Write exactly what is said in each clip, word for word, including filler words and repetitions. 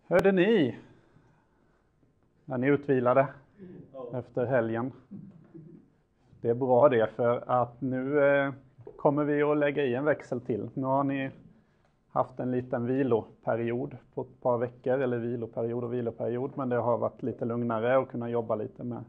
Hörde ni? Är ni utvilade efter helgen? Det är bra det, för att nu eh, kommer vi att lägga i en växel till. Nu har ni haft en liten viloperiod på ett par veckor, eller viloperiod och viloperiod, men det har varit lite lugnare och kunna jobba lite med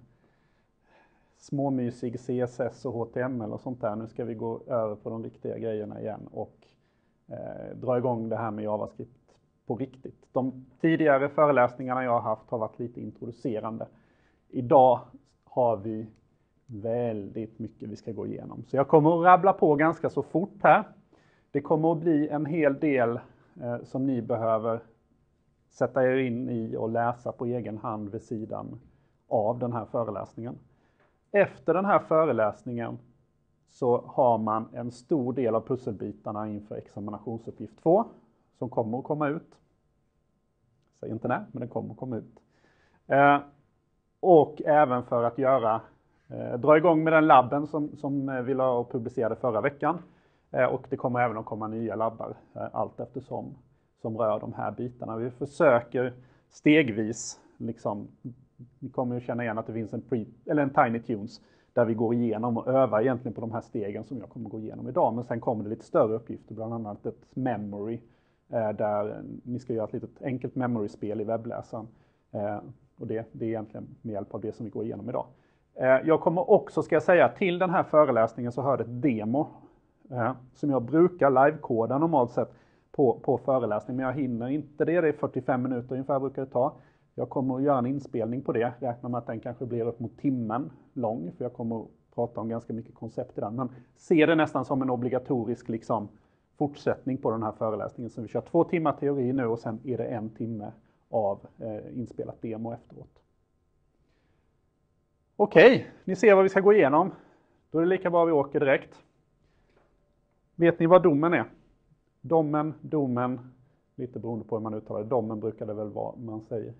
småmysig C S S och H T M L och sånt där. Nu ska vi gå över på de riktiga grejerna igen och eh, dra igång det här med JavaScript på riktigt. De tidigare föreläsningarna jag har haft har varit lite introducerande. Idag har vi väldigt mycket vi ska gå igenom. Så jag kommer att rabbla på ganska så fort här. Det kommer att bli en hel del eh, som ni behöver sätta er in i och läsa på egen hand vid sidan av den här föreläsningen. Efter den här föreläsningen så har man en stor del av pusselbitarna inför examinationsuppgift två som kommer att komma ut. Säg inte nej, men den kommer att komma ut. Eh, och även för att göra, eh, dra igång med den labben som, som vi la och publicerade förra veckan. Eh, och det kommer även att komma nya labbar eh, allt eftersom som rör de här bitarna. Vi försöker stegvis, liksom, ni kommer att känna igen att det finns en, pre, eller en Tiny Tunes där vi går igenom och övar egentligen på de här stegen som jag kommer att gå igenom idag. Men sen kommer det lite större uppgifter, bland annat ett memory eh, där ni ska göra ett litet enkelt memory-spel i webbläsaren. Eh, och det, det är egentligen med hjälp av det som vi går igenom idag. Eh, jag kommer också, ska jag säga, till den här föreläsningen så hör det ett demo eh, som jag brukar livekoda normalt sett på, på föreläsning. Men jag hinner inte det, det är fyrtiofem minuter ungefär brukar det ta. Jag kommer att göra en inspelning på det. Räknar med att den kanske blir upp mot timmen lång. För jag kommer att prata om ganska mycket koncept i den. Men se det nästan som en obligatorisk liksom, fortsättning på den här föreläsningen. Så vi kör två timmar teori nu och sen är det en timme av eh, inspelat demo efteråt. Okej, ni ser vad vi ska gå igenom. Då är det lika bra vi åker direkt. Vet ni vad domen är? Domen, domen, lite beroende på hur man uttalar det. Domen brukar det väl vara man säger.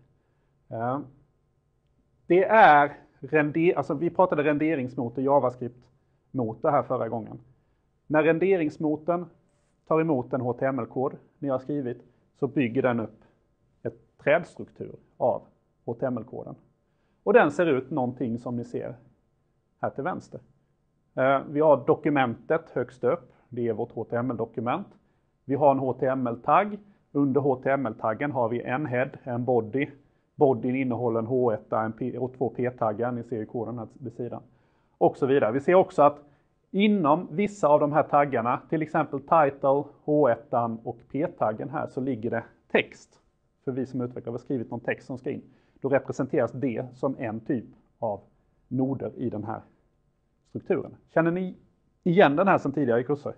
Det är, render, alltså vi pratade renderingsmotor, JavaScript-motor här förra gången. När renderingsmotorn tar emot en H T M L-kod ni har skrivit så bygger den upp ett trädstruktur av H T M L-koden. Och den ser ut någonting som ni ser här till vänster. Vi har dokumentet högst upp, det är vårt H T M L-dokument. Vi har en H T M L-tagg. Under H T M L-taggen har vi en head, en body. Bodyn innehåller en H ett en P, och två P-taggar, ni ser ju koden här vid sidan. Och så vidare. Vi ser också att inom vissa av de här taggarna, till exempel title, H ett och P-taggen här, så ligger det text. För vi som utvecklare har skrivit någon text som ska in. Då representeras det som en typ av noder i den här strukturen. Känner ni igen den här som tidigare i kurser?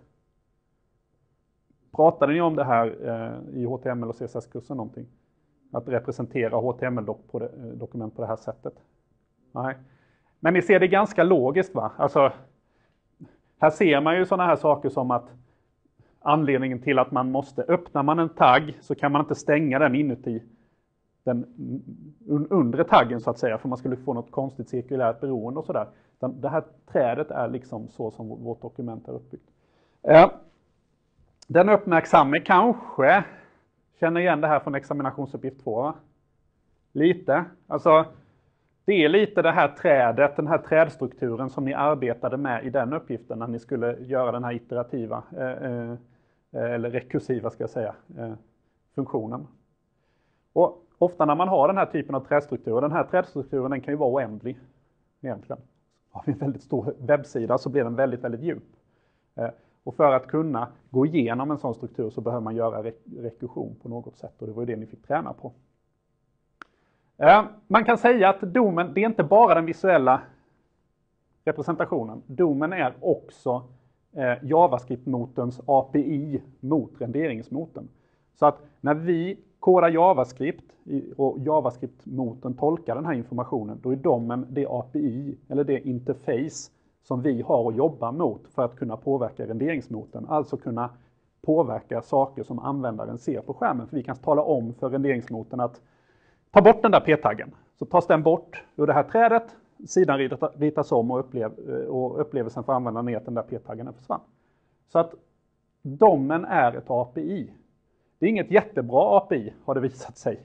Pratade ni om det här eh, i H T M L och C S S-kursen någonting? Att representera H T M L-dokument på det här sättet? Nej. Men ni ser det ganska logiskt, va? Alltså, här ser man ju sådana här saker som att anledningen till att man måste, öppna man en tagg så kan man inte stänga den inuti den undre taggen så att säga, för man skulle få något konstigt cirkulärt beroende och sådär. Det här trädet är liksom så som vårt dokument är uppbyggt. Eh, Den uppmärksamme kanske känner igen det här från examinationsuppgift två. Va? Lite. Alltså, det är lite det här trädet, den här trädstrukturen som ni arbetade med i den uppgiften när ni skulle göra den här iterativa, eh, eh, eller rekursiva ska jag säga, eh, funktionen. Och ofta när man har den här typen av trädstruktur, den här trädstrukturen den kan ju vara oändlig egentligen. Har vi en väldigt stor webbsida så blir den väldigt, väldigt djup. Eh, Och för att kunna gå igenom en sån struktur så behöver man göra re rekursion på något sätt. Och det var ju det ni fick träna på. Eh, man kan säga att domen, det är inte bara den visuella representationen. Domen är också eh, JavaScript-motorns A P I mot renderingsmotorn. Så att när vi kodar JavaScript och JavaScript-motorn tolkar den här informationen, då är domen det A P I eller det interface som vi har att jobba mot för att kunna påverka renderingsmotorn. Alltså kunna påverka saker som användaren ser på skärmen. För vi kan tala om för renderingsmotorn att ta bort den där P-taggen. Så tas den bort ur det här trädet, sidan ritas om och, upplev och upplevelsen för användaren är att den där P-taggen försvann. Så att domen är ett A P I. Det är inget jättebra A P I har det visat sig.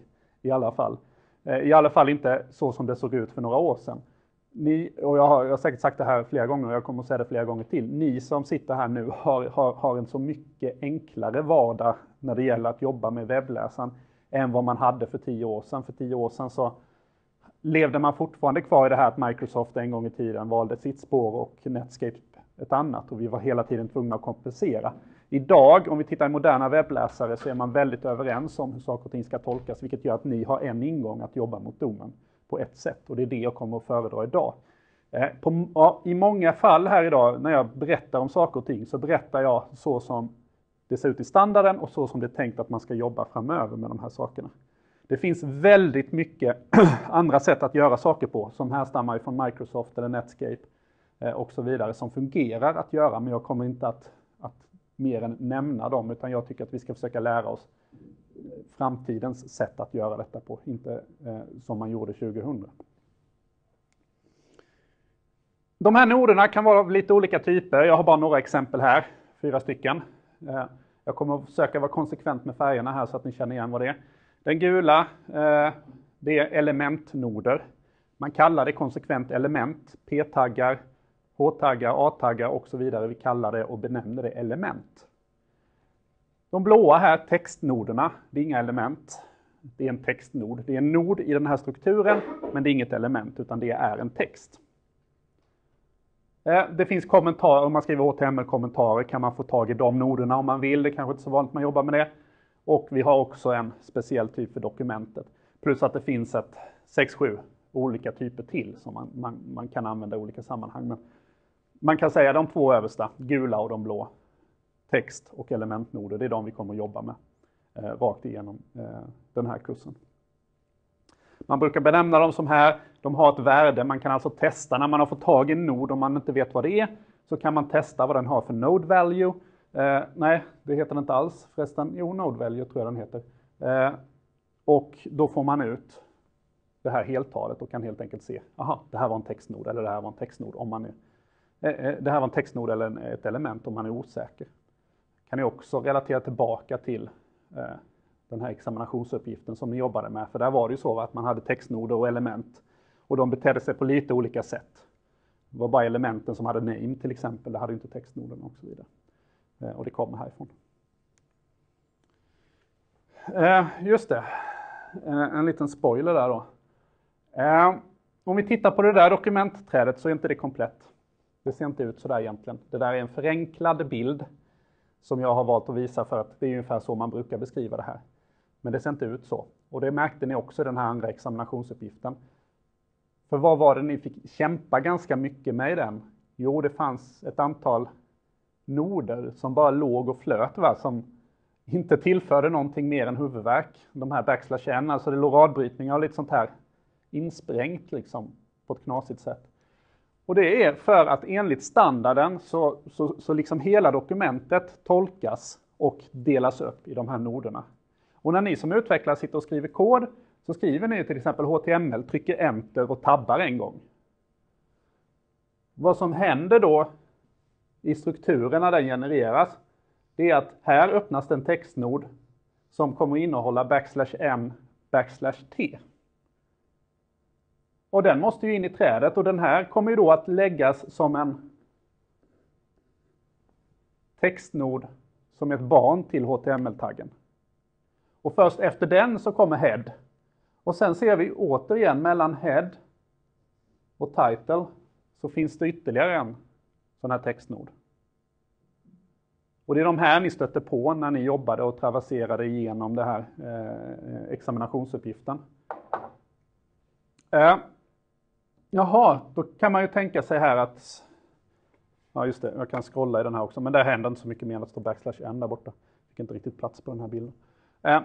i alla fall. I alla fall inte så som det såg ut för några år sedan. Ni, och jag har, jag har säkert sagt det här flera gånger och jag kommer att säga det flera gånger till. Ni som sitter här nu har, har, har en så mycket enklare vardag när det gäller att jobba med webbläsaren än vad man hade för tio år sedan. För tio år sedan så levde man fortfarande kvar i det här att Microsoft en gång i tiden valde sitt spår och Netscape ett annat. Och vi var hela tiden tvungna att kompensera. Idag, om vi tittar i moderna webbläsare, så är man väldigt överens om hur saker och ting ska tolkas. Vilket gör att ni har en ingång att jobba mot domen på ett sätt. Och det är det jag kommer att föredra idag. Eh, på, ja, I många fall här idag, när jag berättar om saker och ting, så berättar jag så som det ser ut i standarden och så som det är tänkt att man ska jobba framöver med de här sakerna. Det finns väldigt mycket andra sätt att göra saker på som härstammar från Microsoft eller Netscape eh, och så vidare som fungerar att göra, men jag kommer inte att, att mer än nämna dem, utan jag tycker att vi ska försöka lära oss framtidens sätt att göra detta på, inte eh, som man gjorde tjugohundra. De här noderna kan vara av lite olika typer. Jag har bara några exempel här, fyra stycken. Eh, jag kommer att försöka vara konsekvent med färgerna här så att ni känner igen vad det är. Den gula, eh, det är elementnoder. Man kallar det konsekvent element, p-taggar, h-taggar, a-taggar och så vidare. Vi kallar det och benämner det element. De blåa här, textnoderna, det är inga element. Det är en textnod. Det är en nod i den här strukturen, men det är inget element utan det är en text. Det finns kommentarer, om man skriver H T M L-kommentarer kan man få tag i de noderna om man vill. Det är kanske inte så vanligt man jobbar med det. Och vi har också en speciell typ för dokumentet. Plus att det finns ett sex sju olika typer till som man, man, man kan använda i olika sammanhang. Men man kan säga de två översta, gula och de blå, text och elementnoder, det är de vi kommer att jobba med eh, rakt igenom eh, den här kursen. Man brukar benämna dem som här, de har ett värde, man kan alltså testa när man har fått tag i en nod, om man inte vet vad det är, så kan man testa vad den har för node value. Eh, nej, det heter den inte alls förresten, jo node value tror jag den heter. Eh, och då får man ut det här heltalet och kan helt enkelt se, aha, det här var en textnod eller det här var en textnod om man är, eh, det här var en textnod eller ett element om man är osäker. Kan ni också relatera tillbaka till eh, den här examinationsuppgiften som ni jobbade med. För där var det ju så att man hade textnoder och element. Och de betedde sig på lite olika sätt. Det var bara elementen som hade name till exempel. Det hade inte textnoderna och så vidare. Eh, och det kommer härifrån. Eh, just det. Eh, en liten spoiler där då. Eh, om vi tittar på det där dokumentträdet så är inte det komplett. Det ser inte ut så där egentligen. Det där är en förenklad bild som jag har valt att visa för att det är ungefär så man brukar beskriva det här. Men det ser inte ut så. Och det märkte ni också i den här andra examinationsuppgiften. För vad var det ni fick kämpa ganska mycket med i den? Jo, det fanns ett antal noder som bara låg och flöt, va? Som inte tillförde någonting mer än huvudvärk. De här backslash n, alltså det låg radbrytningar och lite sånt här insprängt liksom på ett knasigt sätt. Och det är för att enligt standarden så, så, så liksom hela dokumentet tolkas och delas upp i de här noderna. Och när ni som utvecklare sitter och skriver kod så skriver ni till exempel H T M L, trycker enter och tabbar en gång. Vad som händer då i strukturen när den genereras, det är att här öppnas en textnod som kommer innehålla backslash m, backslash t. Och den måste ju in i trädet och den här kommer ju då att läggas som en textnod som ett barn till H T M L-taggen. Och först efter den så kommer head. Och sen ser vi återigen mellan head och title så finns det ytterligare en sån här textnod. Och det är de här ni stötte på när ni jobbade och traverserade igenom det här eh, examinationsuppgiften. Eh, jaha, då kan man ju tänka sig här att, ja just det, jag kan scrolla i den här också, men där händer inte så mycket mer än att stå backslash n där borta. Fick inte riktigt plats på den här bilden. Eh,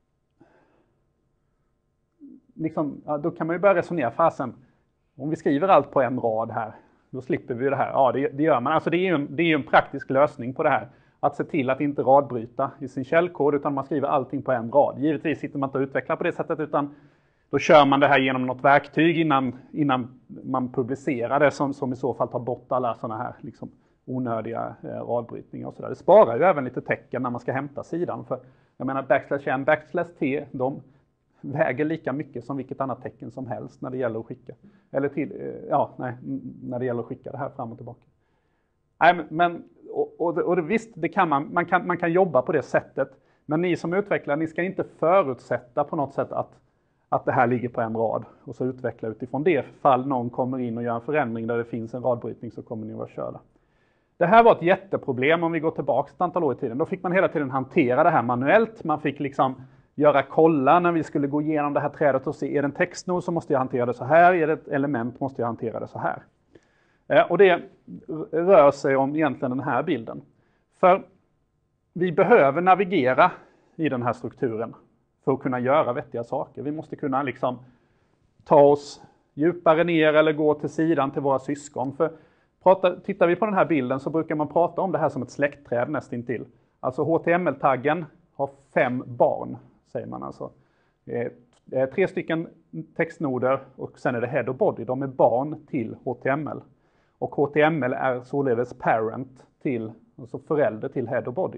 liksom, ja, då kan man ju börja resonera, fasen, om vi skriver allt på en rad här, då slipper vi det här. Ja, det, det gör man. Alltså det är ju en, det är ju en praktisk lösning på det här. Att se till att inte radbryta i sin källkod utan man skriver allting på en rad. Givetvis sitter man inte och utvecklar på det sättet utan då kör man det här genom något verktyg innan, innan man publicerar det som, som i så fall tar bort alla sådana här liksom, onödiga eh, radbrytningar och sådär. Det sparar ju även lite tecken när man ska hämta sidan. För jag menar backslash n, backslash t, de, väger lika mycket som vilket annat tecken som helst när det gäller att skicka. Eller till, ja, nej, när det gäller att skicka det här fram och tillbaka. Nej, men, och, och, och det, visst, det kan man, man, kan, man kan jobba på det sättet. Men ni som utvecklare, ni ska inte förutsätta på något sätt att, att det här ligger på en rad. Och så utveckla utifrån det. Fall någon kommer in och gör en förändring där det finns en radbrytning, så kommer ni att vara körda. Det här var ett jätteproblem om vi går tillbaka ett antal år i tiden. Då fick man hela tiden hantera det här manuellt. Man fick liksom göra kolla när vi skulle gå igenom det här trädet och se, är det en textnod så måste jag hantera det så här, är det ett element måste jag hantera det så här. Eh, och det rör sig om egentligen den här bilden. För vi behöver navigera i den här strukturen för att kunna göra vettiga saker. Vi måste kunna liksom ta oss djupare ner eller gå till sidan till våra syskon. För prata, tittar vi på den här bilden så brukar man prata om det här som ett släktträd nästintill. Alltså H T M L-taggen har fem barn, säger man alltså. Det är tre stycken textnoder och sen är det head och body. De är barn till H T M L. Och H T M L är således parent till, alltså förälder till head och body.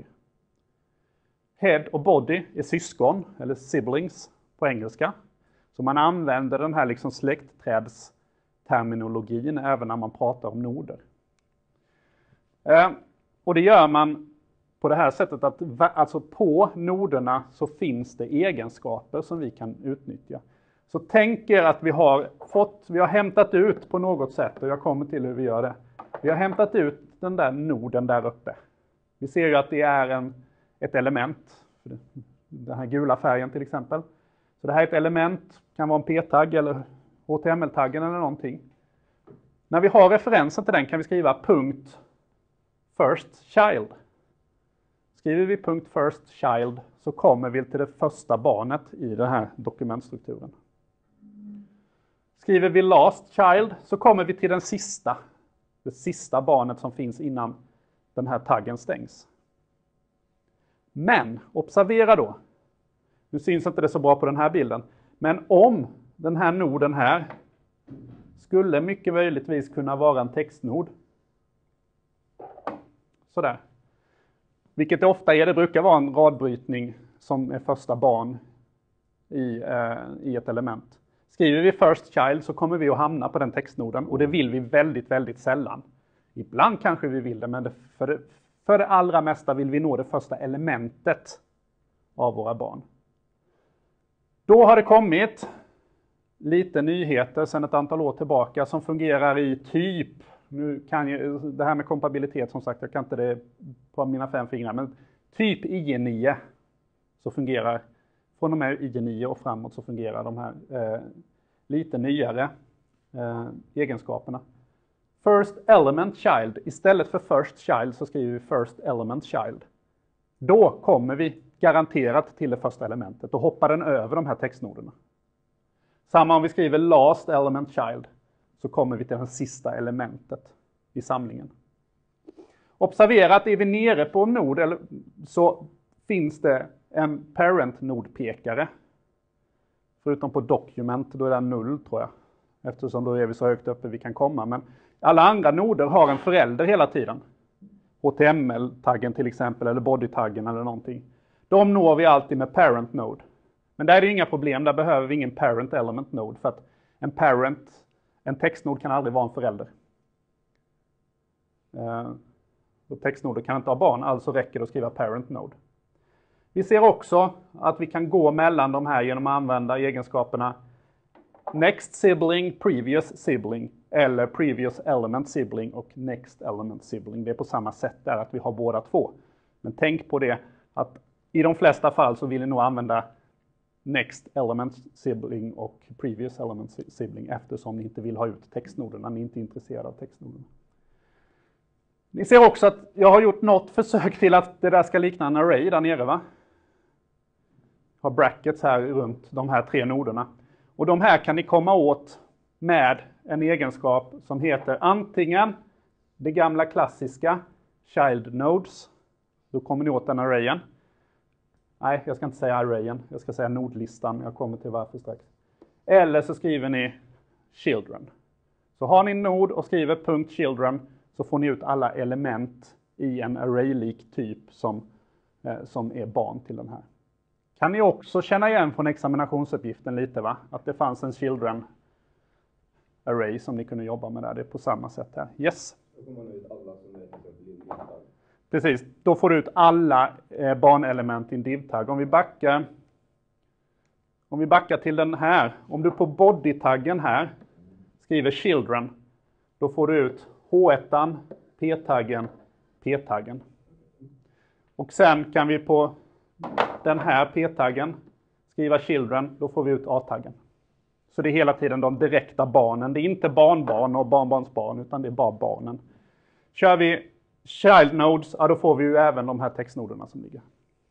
Head och body är syskon, eller siblings på engelska. Så man använder den här liksom släktträdsterminologin även när man pratar om noder. Eh, och det gör man på det här sättet att alltså på noderna så finns det egenskaper som vi kan utnyttja. Så tänk er att vi har fått, vi har hämtat ut på något sätt, och jag kommer till hur vi gör det. Vi har hämtat ut den där noden där uppe. Vi ser ju att det är en, ett element, den här gula färgen till exempel. Så det här är ett element, kan vara en p-tagg eller H T M L-taggen eller någonting. När vi har referensen till den kan vi skriva punkt first child. Skriver vi punkt first child så kommer vi till det första barnet i den här dokumentstrukturen. Skriver vi last child så kommer vi till den sista, det sista barnet som finns innan den här taggen stängs. Men observera då, nu syns inte det så bra på den här bilden, men om den här noden här skulle mycket möjligtvis kunna vara en textnod. Sådär. Vilket det ofta är, det brukar vara en radbrytning som är första barn i, eh, i ett element. Skriver vi first child så kommer vi att hamna på den textnoden, och det vill vi väldigt, väldigt sällan. Ibland kanske vi vill det, men det, för, det, för det allra mesta vill vi nå det första elementet av våra barn. Då har det kommit lite nyheter sedan ett antal år tillbaka som fungerar i typ, nu kan jag, det här med kompabilitet som sagt, jag kan inte det på mina fem fingrar, men typ I E nio så fungerar, från och med I E nio och framåt så fungerar de här eh, lite nyare eh, egenskaperna. First element child, istället för first child så skriver vi first element child. Då kommer vi garanterat till det första elementet och hoppar den över de här textnoderna. Samma om vi skriver last element child så kommer vi till det sista elementet i samlingen. Observera att är vi nere på en nod eller, så finns det en parent-nodpekare. Förutom på document, då är det null tror jag. Eftersom då är vi så högt uppe vi kan komma. Men alla andra noder har en förälder hela tiden. H T M L-taggen till exempel, eller body-taggen eller någonting. De når vi alltid med parent node. Men där är det inga problem, där behöver vi ingen parent element node. För att en parent, en textnod kan aldrig vara en förälder. Uh, och textnoder kan inte ha barn, alltså räcker det att skriva parent node. Vi ser också att vi kan gå mellan de här genom att använda egenskaperna next sibling, previous sibling eller previous element sibling och next element sibling. Det är på samma sätt där att vi har båda två. Men tänk på det att i de flesta fall så vill ni nog använda next element sibling och previous element sibling eftersom ni inte vill ha ut textnoderna, ni är inte intresserade av textnoderna. Ni ser också att jag har gjort något försök till att det där ska likna en array där nere, va? Jag har brackets här runt de här tre noderna. Och de här kan ni komma åt med en egenskap som heter antingen det gamla klassiska child nodes. Då kommer ni åt den arrayen. Nej, jag ska inte säga arrayen. Jag ska säga nodlistan. Jag kommer till varför strax. Eller så skriver ni children. Så har ni en nod och skriver punkt .children så får ni ut alla element i en array-lik typ som, eh, som är barn till den här. Kan ni också känna igen från examinationsuppgiften lite, va? Att det fanns en children array som ni kunde jobba med där. Det är på samma sätt här. Yes. Då får man ut alla som är till exempel i en div-tagg. Precis, då får du ut alla eh, barnelement i en div-tagg. Om vi backar om vi backar till den här. Om du på body-taggen här skriver children, då får du ut H ett, P-taggen, P-taggen. Och sen kan vi på den här P-taggen skriva children, då får vi ut A-taggen. Så det är hela tiden de direkta barnen. Det är inte barnbarn och barnbarnsbarn, utan det är bara barnen. Kör vi child nodes, ja, då får vi ju även de här textnoderna som ligger.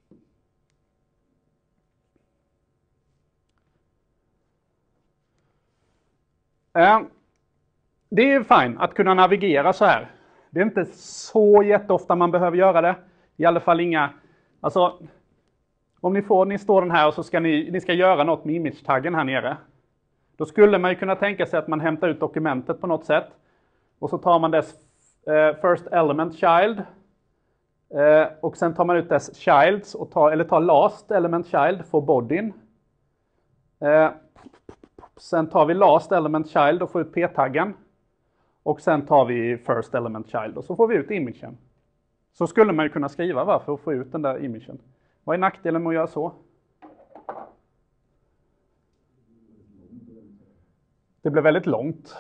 Det är fint att kunna navigera så här. Det är inte så jätteofta man behöver göra det. I alla fall inga... Alltså, om ni får, ni står den här och så ska ni, ni ska göra något med image-taggen här nere. Då skulle man ju kunna tänka sig att man hämtar ut dokumentet på något sätt. Och så tar man dess eh, first element child. Eh, och sen tar man ut dess childs, och tar, eller tar last element child för bodyn. Eh, sen tar vi last element child och får ut p-taggen. Och sen tar vi first element child och så får vi ut imagen. Så skulle man ju kunna skriva, va, för att få ut den där imagen. Vad är nackdelen med att göra så? Det blir väldigt långt.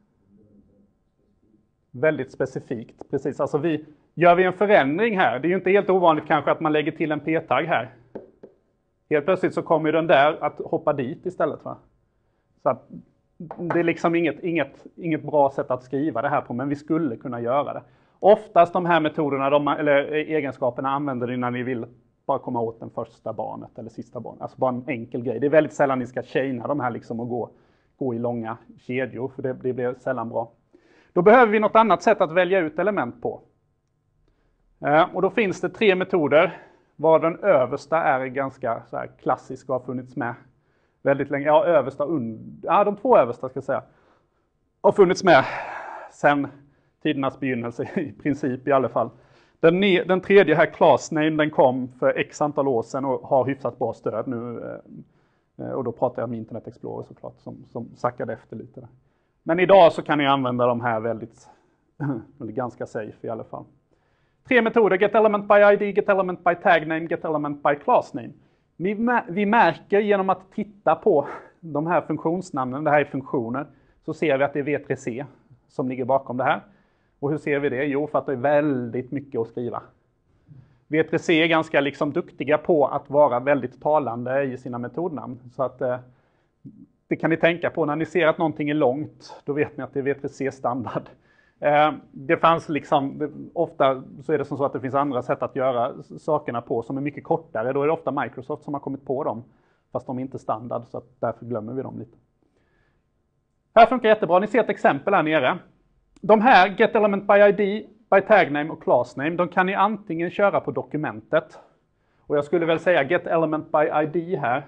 Väldigt specifikt, precis. Alltså vi, gör vi en förändring här, det är ju inte helt ovanligt kanske att man lägger till en p-tagg här. Helt plötsligt så kommer ju den där att hoppa dit istället, va? Så att det är liksom inget, inget, inget bra sätt att skriva det här på, men vi skulle kunna göra det. Oftast de här metoderna, de, eller egenskaperna använder ni när ni vill bara komma åt den första barnet eller sista barnet. Alltså bara en enkel grej. Det är väldigt sällan ni ska chaina de här liksom och gå, gå i långa kedjor, för det, det blir sällan bra. Då behöver vi något annat sätt att välja ut element på. Eh, och då finns det tre metoder. Var den översta är ganska så här klassisk och har funnits med väldigt länge. Ja, översta och under, ja, de två översta ska jag säga. Har funnits med sedan tidernas begynnelse i princip i alla fall. Den, den tredje här, class name, den kom för x antal år sedan och har hyfsat bra stöd nu. Och då pratar jag om Internet Explorer såklart, som, som sackade efter lite där. Men idag så kan ni använda de här väldigt, eller ganska safe i alla fall. Tre metoder: get element by I D, get element by tag name, get element by class name. Vi, vi märker genom att titta på de här funktionsnamnen, det här är funktioner, så ser vi att det är V tre C som ligger bakom det här. Och hur ser vi det? Jo, för att det är väldigt mycket att skriva. V tre C är ganska liksom duktiga på att vara väldigt talande i sina metodnamn. Så att eh, det kan ni tänka på. När ni ser att någonting är långt, då vet ni att det är V tre C-standard. Eh, det fanns liksom, det, ofta så är det som så att det finns andra sätt att göra sakerna på som är mycket kortare. Då är det ofta Microsoft som har kommit på dem. Fast de är inte standard, så att därför glömmer vi dem lite. Här funkar jättebra. Ni ser ett exempel här nere. De här, get element by I D, by tag name och class name, de kan ni antingen köra på dokumentet. Och jag skulle väl säga get element by I D här.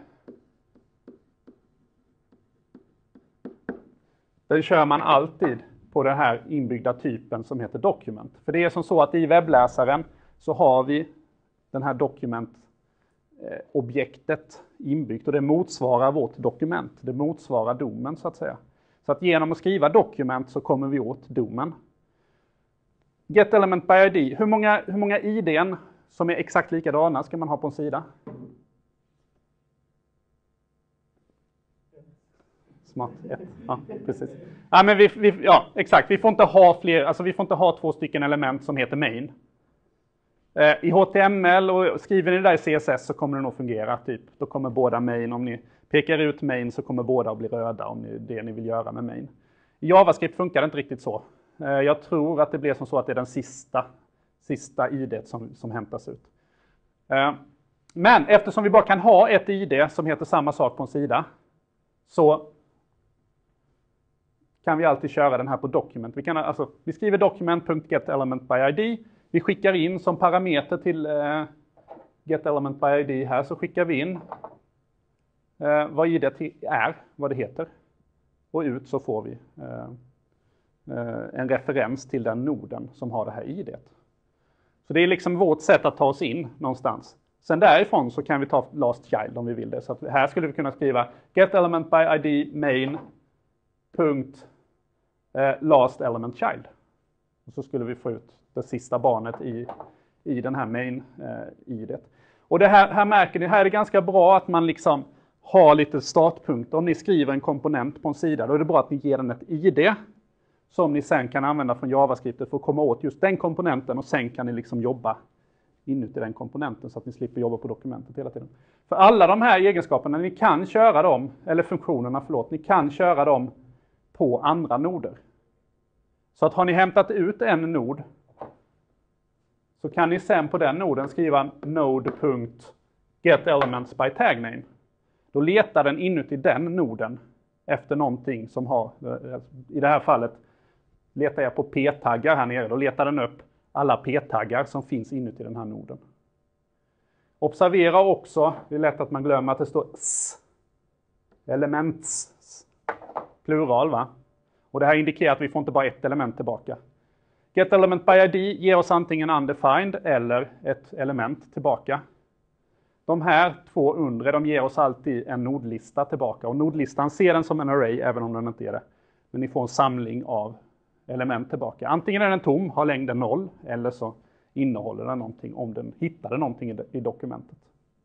Den kör man alltid på den här inbyggda typen som heter document. För det är som så att i webbläsaren så har vi den här dokumentobjektet inbyggt och det motsvarar vårt dokument. Det motsvarar domen så att säga. Så att genom att skriva dokument så kommer vi åt domen. Get element by I D. Hur många, hur många I D:n som är exakt likadana ska man ha på en sida? Smart. Ett. Ja, precis. Ja, men vi, vi, ja, exakt. Vi får inte ha fler, alltså vi får inte ha två stycken element som heter main. Eh, I H T M L och skriver ni det där i C S S så kommer det nog fungera. Typ. Då kommer båda main, om ni pekar ut main så kommer båda att bli röda om det är det ni vill göra med main. I JavaScript funkar det inte riktigt så. Eh, jag tror att det blir som så att det är den sista, sista I D som, som hämtas ut. Eh, men eftersom vi bara kan ha ett I D som heter samma sak på en sida så kan vi alltid köra den här på document. Vi, kan, alltså, vi skriver document.getElementById. Vi skickar in som parameter till eh, getElementById här, så skickar vi in eh, vad I D är, vad det heter. Och ut så får vi eh, eh, en referens till den noden som har det här I D. Så det är liksom vårt sätt att ta oss in någonstans. Sen därifrån så kan vi ta last child om vi vill det. Så att här skulle vi kunna skriva get element by id main punkt eh, last element child. Och så skulle vi få ut det sista barnet i, i den här main eh, idet. Och det här, här märker ni, här är det ganska bra att man liksom har lite startpunkter. Om ni skriver en komponent på en sida, då är det bra att ni ger den ett I D som ni sen kan använda från JavaScript för att komma åt just den komponenten, och sen kan ni liksom jobba inuti den komponenten så att ni slipper jobba på dokumentet hela tiden. För alla de här egenskaperna, ni kan köra dem, eller funktionerna, förlåt, ni kan köra dem på andra noder. Så att har ni hämtat ut en nod, så kan ni sen på den noden skriva node.getElementsByTagName. Då letar den inuti den noden efter någonting som har, i det här fallet letar jag på p-taggar här nere, då letar den upp alla p-taggar som finns inuti den här noden. Observera också, det är lätt att man glömmer att det står s, elements, plural va? Och det här indikerar att vi får inte bara ett element tillbaka. GetElementById ger oss antingen undefined eller ett element tillbaka. De här två undre, de ger oss alltid en nodlista tillbaka. Och nodlistan ser den som en array även om den inte är det. Men ni får en samling av element tillbaka. Antingen är den tom, har längden noll, eller så innehåller den någonting om den hittade någonting i, i dokumentet.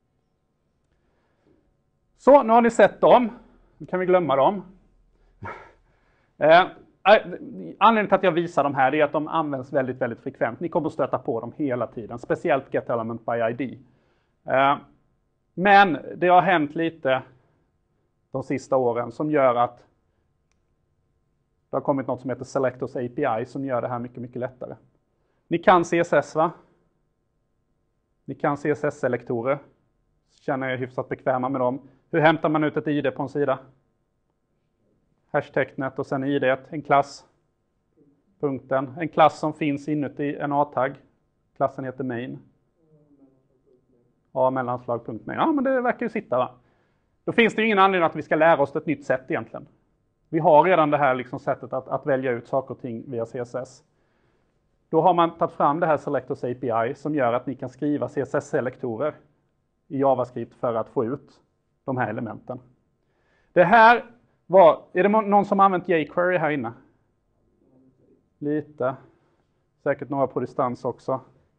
Så, nu har ni sett dem. Nu kan vi glömma dem. eh, anledningen till att jag visar de här är att de används väldigt, väldigt frekvent. Ni kommer att stöta på dem hela tiden, speciellt GetElementById. Eh, men det har hänt lite de sista åren som gör att det har kommit något som heter Selectors A P I som gör det här mycket, mycket lättare. Ni kan C S S va? Ni kan C S S-selektorer. Känner er hyfsat bekväma med dem. Hur hämtar man ut ett I D på en sida? Hashtecknet och sen I D, en klass. Punkten. En klass som finns inuti en A-tagg. Klassen heter main. Ja, mellanslag.main. Ja, men det verkar ju sitta va? Då finns det ju ingen anledning att vi ska lära oss ett nytt sätt egentligen. Vi har redan det här liksom sättet att, att välja ut saker och ting via C S S. Då har man tagit fram det här Selectors A P I som gör att ni kan skriva C S S-selektorer i JavaScript för att få ut de här elementen. Det här var, är det någon som har använt jQuery här inne? Lite. Säkert några på distans också.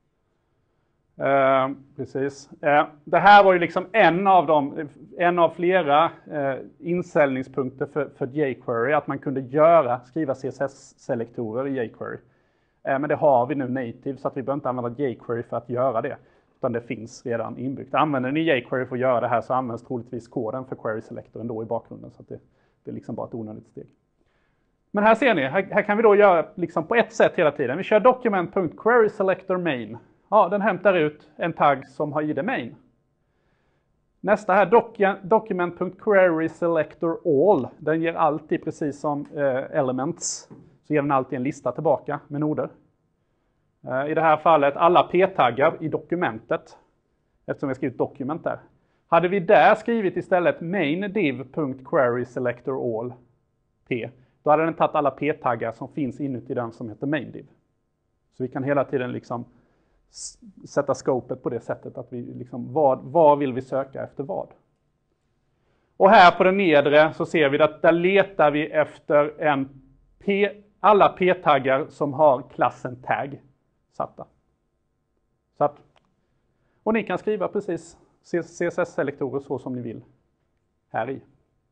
Uh, precis. Uh, det här var ju liksom en av dem, en av flera uh, insäljningspunkter för, för jQuery, att man kunde göra, skriva C S S-selektorer i jQuery. Uh, men det har vi nu native så att vi behöver inte använda jQuery för att göra det, utan det finns redan inbyggt. Använder ni jQuery för att göra det här så används troligtvis koden för query selector ändå i bakgrunden, så att det, det är liksom bara ett onödigt steg. Men här ser ni, här, här kan vi då göra liksom på ett sätt hela tiden. Vi kör document.querySelectorMain. Ja, den hämtar ut en tagg som har I D main. Nästa här, document.querySelectorAll. Den ger alltid, precis som eh, elements, så ger den alltid en lista tillbaka med noder. Eh, I det här fallet alla p-taggar i dokumentet, eftersom vi har skrivit dokument där. Hade vi där skrivit istället maindiv.querySelectorAll p, då hade den tagit alla p-taggar som finns inuti den som heter maindiv. Så vi kan hela tiden liksom sätta scopet på det sättet att vi liksom, vad, vad vill vi söka efter vad. Och här på den nedre så ser vi att där letar vi efter en P, alla p-taggar som har klassen tag satta. Så att, och ni kan skriva precis C S S-selektorer så som ni vill här i.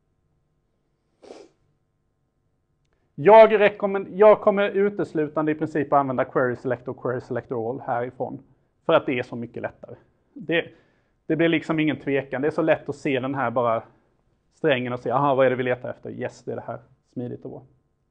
Jag, rekommend- jag kommer uteslutande i princip att använda Query Selector och Query Selector All härifrån. För att det är så mycket lättare. Det, det blir liksom ingen tvekan. Det är så lätt att se den här bara strängen och se, aha, vad är det vi letar efter? Yes, det är det här. Smidigt och bra.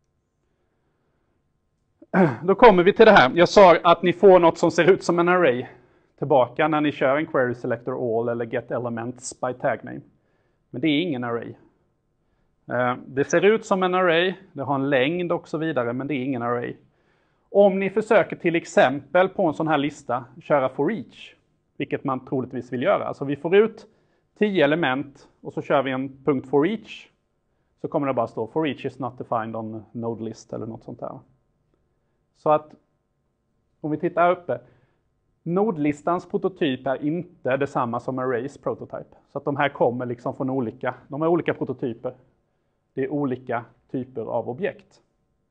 Då kommer vi till det här. Jag sa att ni får något som ser ut som en array tillbaka när ni kör en Query Selector All eller Get Elements by Tag Name. Men det är ingen array. Det ser ut som en array, det har en längd och så vidare, men det är ingen array. Om ni försöker till exempel på en sån här lista köra for each, vilket man troligtvis vill göra. Alltså vi får ut tio element och så kör vi en punkt for each, så kommer det bara stå for each is not defined on node list eller något sånt där. Så att om vi tittar här uppe, Nodlistans prototyp är inte detsamma som Arrays prototype. Så att de här kommer liksom från olika, de är olika prototyper. Det är olika typer av objekt.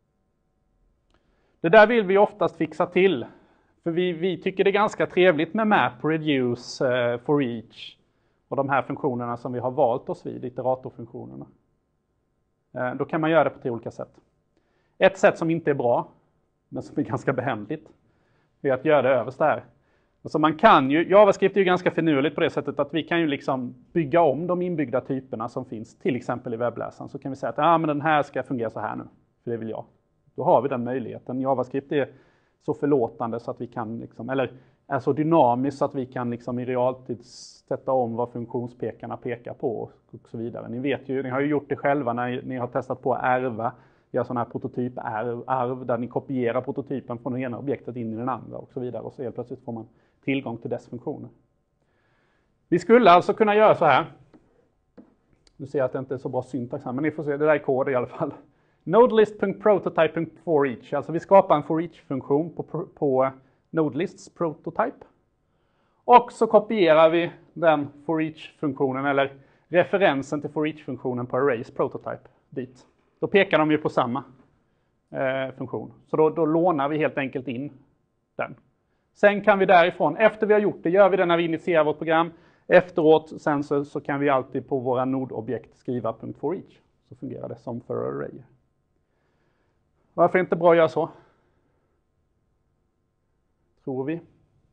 Det där vill vi oftast fixa till. För vi, vi tycker det är ganska trevligt med map, reduce, uh, for each och de här funktionerna som vi har valt oss vid, iteratorfunktionerna. Uh, då kan man göra det på tre olika sätt. Ett sätt som inte är bra, men som är ganska behändigt, är att göra det överst där. Alltså man kan ju, JavaScript är ju ganska finurligt på det sättet att vi kan ju liksom bygga om de inbyggda typerna som finns, till exempel i webbläsaren. Så kan vi säga att ah, men den här ska fungera så här nu, för det vill jag. Då har vi den möjligheten. JavaScript är så förlåtande så att vi kan, liksom, eller är så dynamiskt så att vi kan liksom i realtid sätta om vad funktionspekarna pekar på och så vidare. Ni vet ju, ni har ju gjort det själva när ni har testat på att ärva, göra sådana här prototyparv där ni kopierar prototypen från det ena objektet in i den andra och så vidare. Och så helt plötsligt får man tillgång till dess funktioner. Vi skulle alltså kunna göra så här. Nu ser jag att det inte är så bra syntax här, men ni får se, det där är kod i alla fall. Nodelist.prototype.forEach. Alltså vi skapar en forEach-funktion på, på Nodelists prototype. Och så kopierar vi den forEach-funktionen eller referensen till forEach-funktionen på Arrays prototype dit. Då pekar de ju på samma eh, funktion. Så då, då lånar vi helt enkelt in den. Sen kan vi därifrån, efter vi har gjort det, gör vi det när vi initierar vårt program. Efteråt sen så, så kan vi alltid på våra nodobjekt skriva .forEach. Så fungerar det som för array. Varför är det inte bra att göra så? Tror vi.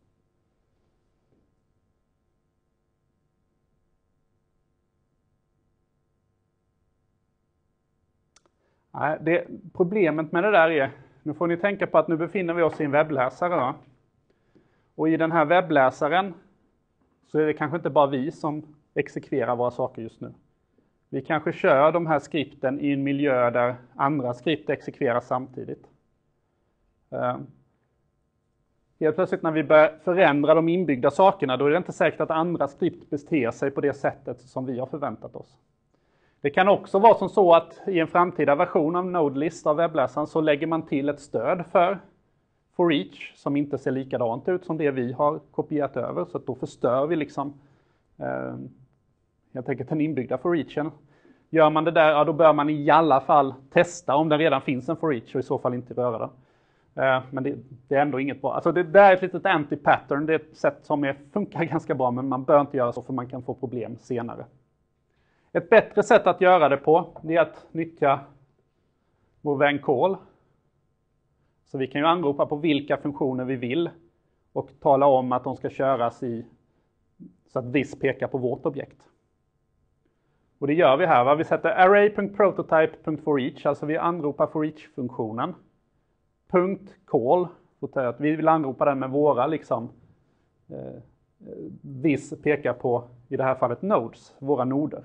Nej, det, problemet med det där är, nu får ni tänka på att nu befinner vi oss i en webbläsare. Va? Och i den här webbläsaren så är det kanske inte bara vi som exekverar våra saker just nu. Vi kanske kör de här skripten i en miljö där andra skript exekveras samtidigt. Uh, helt plötsligt när vi börjar förändra de inbyggda sakerna, då är det inte säkert att andra skript beter sig på det sättet som vi har förväntat oss. Det kan också vara som så att i en framtida version av Nodelist av webbläsaren så lägger man till ett stöd för forEach som inte ser likadant ut som det vi har kopierat över. Så att då förstör vi liksom eh, helt enkelt den inbyggda forEachen. Gör man det där, ja, då bör man i alla fall testa om det redan finns en forEach och i så fall inte röra den. Eh, men det, det är ändå inget bra. Alltså det där är ett litet anti-pattern. Det är ett sätt som är, funkar ganska bra, men man bör inte göra så för man kan få problem senare. Ett bättre sätt att göra det på är att nyttja vår vän call. Så vi kan ju anropa på vilka funktioner vi vill och tala om att de ska köras i så att this pekar på vårt objekt. Och det gör vi här. Va? Vi sätter array.prototype.forEach, alltså vi anropar forEach-funktionen. .call, att vi vill anropa den med våra liksom eh, this pekar på i det här fallet nodes, våra noder.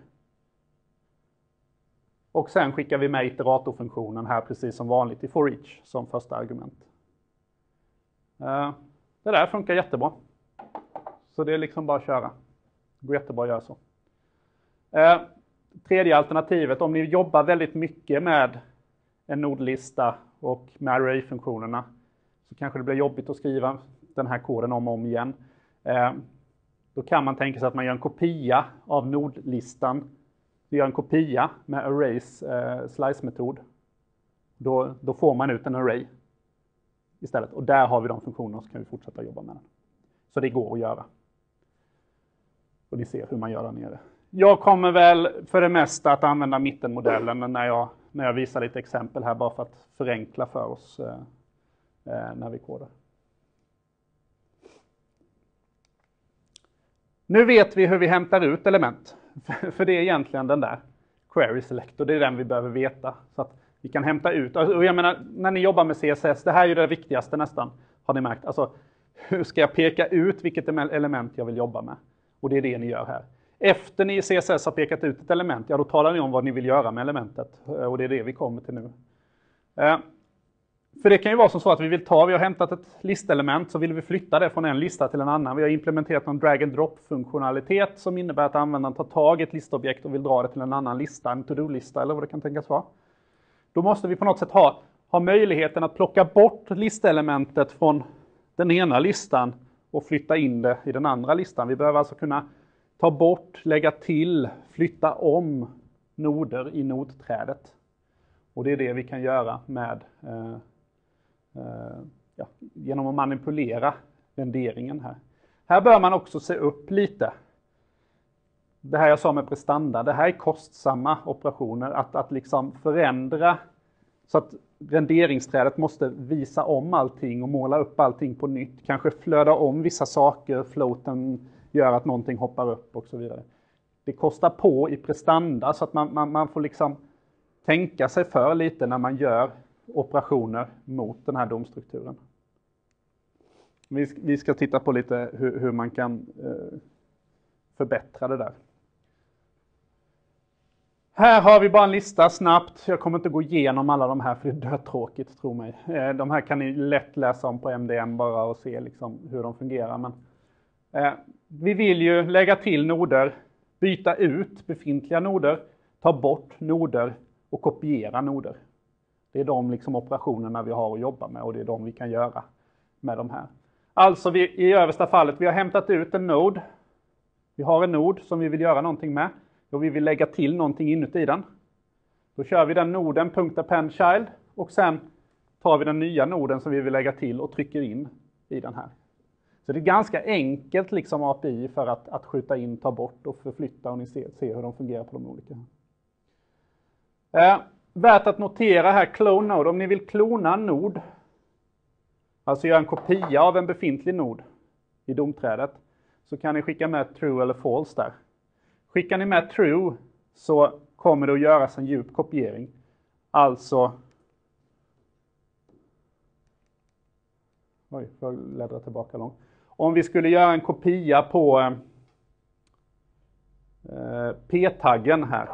Och sen skickar vi med iteratorfunktionen här precis som vanligt i forEach som första argument. Det där funkar jättebra. Så det är liksom bara att köra. Det går jättebra att göra så. Tredje alternativet, om ni jobbar väldigt mycket med en nodlista och med array-funktionerna så kanske det blir jobbigt att skriva den här koden om och om igen. Då kan man tänka sig att man gör en kopia av nodlistan. Vi gör en kopia med arrays eh, slice-metod. Då, då får man ut en array istället. Och där har vi de funktionerna så kan vi fortsätta jobba med den. Så det går att göra. Och ni ser hur man gör där nere. Jag kommer väl för det mesta att använda mittenmodellen när jag, när jag visar lite exempel här bara för att förenkla för oss eh, eh, när vi kodar. Nu vet vi hur vi hämtar ut element. För det är egentligen den där query selector, det är den vi behöver veta. Så att vi kan hämta ut, och jag menar när ni jobbar med C S S, det här är ju det viktigaste nästan, har ni märkt. Alltså hur ska jag peka ut vilket element jag vill jobba med? Och det är det ni gör här. Efter ni i C S S har pekat ut ett element, ja då talar ni om vad ni vill göra med elementet. Och det är det vi kommer till nu. För det kan ju vara som så att vi vill ta, vi har hämtat ett listelement så vill vi flytta det från en lista till en annan. Vi har implementerat en drag and drop funktionalitet som innebär att användaren tar tag i ett listobjekt och vill dra det till en annan lista, en to-do-lista eller vad det kan tänkas vara. Då måste vi på något sätt ha, ha möjligheten att plocka bort listelementet från den ena listan och flytta in det i den andra listan. Vi behöver alltså kunna ta bort, lägga till, flytta om noder i nodträdet. Och det är det vi kan göra med, eh, eh, ja, genom att manipulera renderingen här. Här bör man också se upp lite. Det här jag sa med prestanda, det här är kostsamma operationer. Att, att liksom förändra så att renderingsträdet måste visa om allting och måla upp allting på nytt. Kanske flöda om vissa saker, floaten gör att någonting hoppar upp och så vidare. Det kostar på i prestanda så att man, man, man får liksom tänka sig för lite när man gör operationer mot den här domstrukturen. Vi, vi ska titta på lite hur, hur man kan eh, förbättra det där. Här har vi bara en lista snabbt. Jag kommer inte gå igenom alla de här för det är dödtråkigt, tro mig. Eh, de här kan ni lätt läsa om på M D M bara och se liksom hur de fungerar. Men, eh, vi vill ju lägga till noder, byta ut befintliga noder, ta bort noder och kopiera noder. Det är de liksom operationerna vi har att jobba med och det är de vi kan göra med de här. Alltså vi, i översta fallet, vi har hämtat ut en nod. Vi har en nod som vi vill göra någonting med. Och vi vill lägga till någonting inuti den. Då kör vi den noden .append child och sen tar vi den nya noden som vi vill lägga till och trycker in i den här. Så det är ganska enkelt liksom A P I för att, att skjuta in, ta bort och förflytta och ni ser, ser hur de fungerar på de olika. Eh, värt att notera här, clone node. Om ni vill klona en nod, alltså göra en kopia av en befintlig nod i domträdet, så kan ni skicka med true eller false där. Skickar ni med true så kommer det att göras en djup kopiering. Alltså, oj, får jag läddra tillbaka långt. Om vi skulle göra en kopia på eh, P-taggen här.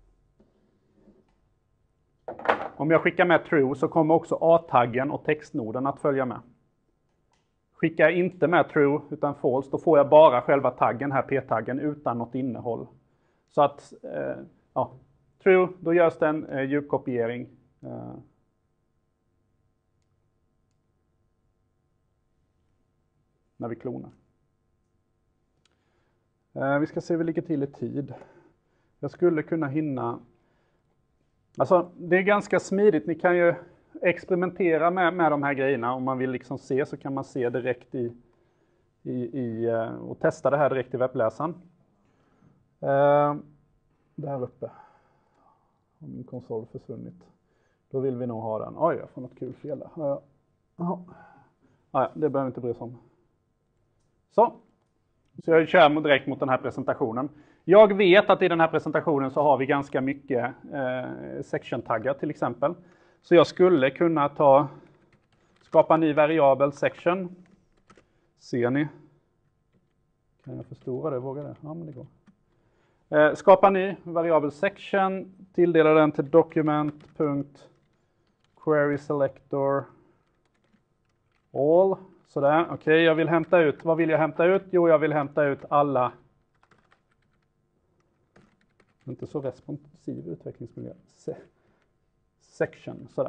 Om jag skickar med true så kommer också A-taggen och textnoden att följa med. Skickar jag inte med true utan false, då får jag bara själva taggen här, P-taggen, utan något innehåll. Så att, eh, ja, true, då görs det en eh, djupkopiering. Eh. När vi klonar. Eh, vi ska se hur vi ligger till i tid. Jag skulle kunna hinna. Alltså, det är ganska smidigt. Ni kan ju experimentera med, med de här grejerna. Om man vill liksom se så kan man se direkt i, i, i och testa det här direkt i webbläsaren. Eh, där uppe har min konsol försvunnit. Då vill vi nog ha den. Oj, jag får något kul fel där. Uh, uh. Ah, det behöver vi inte bry oss om. Så. Så jag kör direkt mot den här presentationen. Jag vet att i den här presentationen så har vi ganska mycket eh, section-taggar till exempel. Så jag skulle kunna ta, skapa en ny variabel section. Ser ni? Kan jag förstora det? Vågar det? Ja, men det går. Eh, skapa en ny variabel section. Tilldela den till document.querySelector all. Sådär, okej, okay, jag vill hämta ut, vad vill jag hämta ut? Jo, jag vill hämta ut alla. Inte så responsiv utvecklingsmiljö. Se. Section, sådär.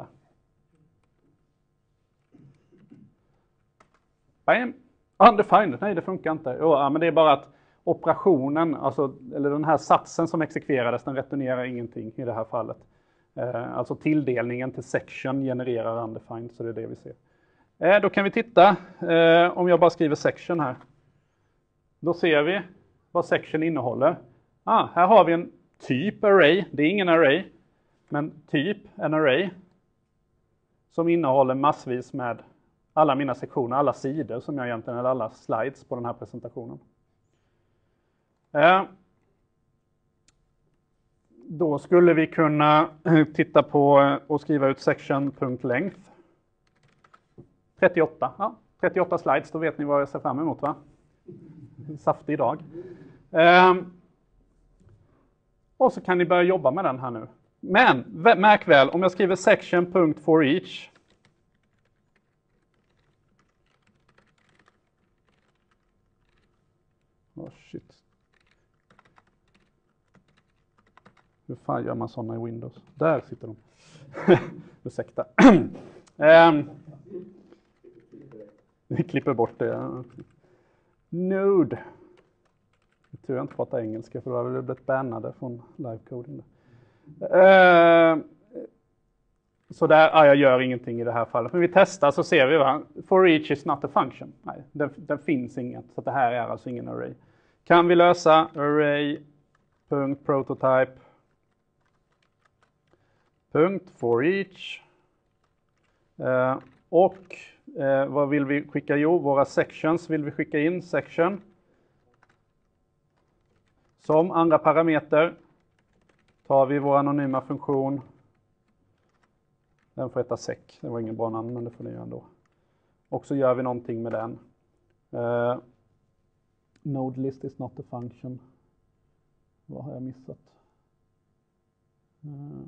Bam! Undefined, nej det funkar inte. Jo, ja, men det är bara att operationen, alltså, eller den här satsen som exekverades, den returnerar ingenting i det här fallet. Eh, alltså tilldelningen till section genererar undefined, så det är det vi ser. Eh, då kan vi titta, eh, om jag bara skriver section här. Då ser vi vad section innehåller. Ah, här har vi en typ array, det är ingen array, men typ en array. Som innehåller massvis med alla mina sektioner, alla sidor som jag egentligen, eller alla slides på den här presentationen. Eh, då skulle vi kunna titta på och skriva ut section.length. trettioåtta, ja, trettioåtta slides, då vet ni vad jag ser fram emot, va? Saftig dag. Eh, och så kan ni börja jobba med den här nu. Men, märk väl, om jag skriver section.forEach. Oh shit. Hur fan gör man sådana i Windows? Där sitter de. Ursäkta. um, vi klipper bort det. Node. Jag tror jag inte pratar engelska för då hade det blivit bannade från livecoding. Uh, så där, ja, jag gör ingenting i det här fallet. Men vi testar så ser vi va. For each is not a function. Nej, den, den finns inget. Så det här är alltså ingen array. Kan vi lösa array.prototype punkt for each. Uh, och uh, vad vill vi skicka? Jo, våra sections vill vi skicka in. Section. Som andra parameter tar vi vår anonyma funktion. Den får heta sec. Det var ingen bra namn, men det får ni göra ändå. Och så gör vi någonting med den. Uh, node list is not a function. Vad har jag missat? Uh,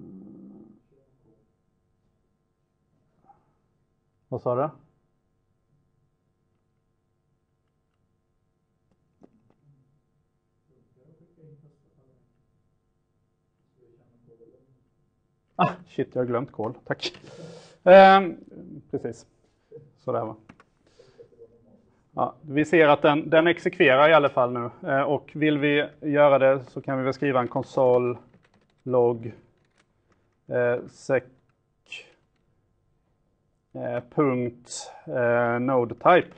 vad sa du? Ah, shit, jag har glömt kol. Tack. Eh, precis. Så där var. Ja, vi ser att den, den exekverar i alla fall nu. Eh, och vill vi göra det så kan vi väl skriva en konsol log eh, sec eh, punkt eh, node type.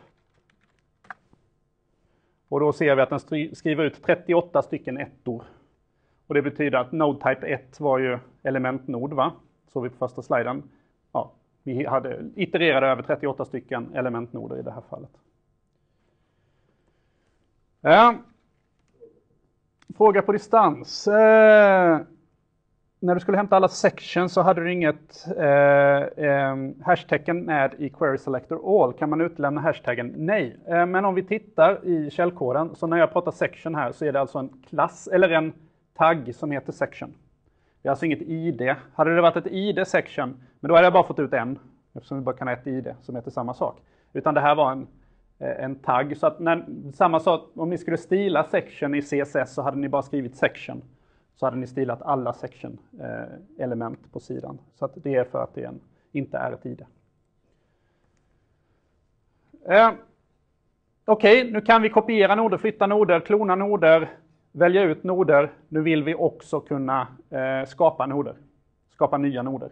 Och då ser vi att den skriver ut trettioåtta stycken ettor. Och det betyder att node type ett var ju elementnod, va? Så vi på första sliden. Ja, vi hade itererade över trettioåtta stycken elementnoder i det här fallet. Ja. Fråga på distans. Eh, när du skulle hämta alla sections så hade du inget eh, eh, hashtaggen med i query selector all. Kan man utelämna hashtaggen? Nej. Eh, men om vi tittar i källkoden, så när jag pratar section här så är det alltså en klass eller en tagg som heter section. Det är alltså inget I D. Hade det varit ett I D section, men då hade jag bara fått ut en, eftersom vi bara kan ha ett I D som heter samma sak. Utan det här var en, en tagg. Så att när, samma sak, om ni skulle stila section i C S S så hade ni bara skrivit section. Så hade ni stilat alla section eh, element på sidan. Så att det är för att det en, inte är ett I D. Eh, Okej, okay, nu kan vi kopiera noder, flytta noder, klona noder. Välja ut noder. Nu vill vi också kunna eh, skapa noder. Skapa nya noder.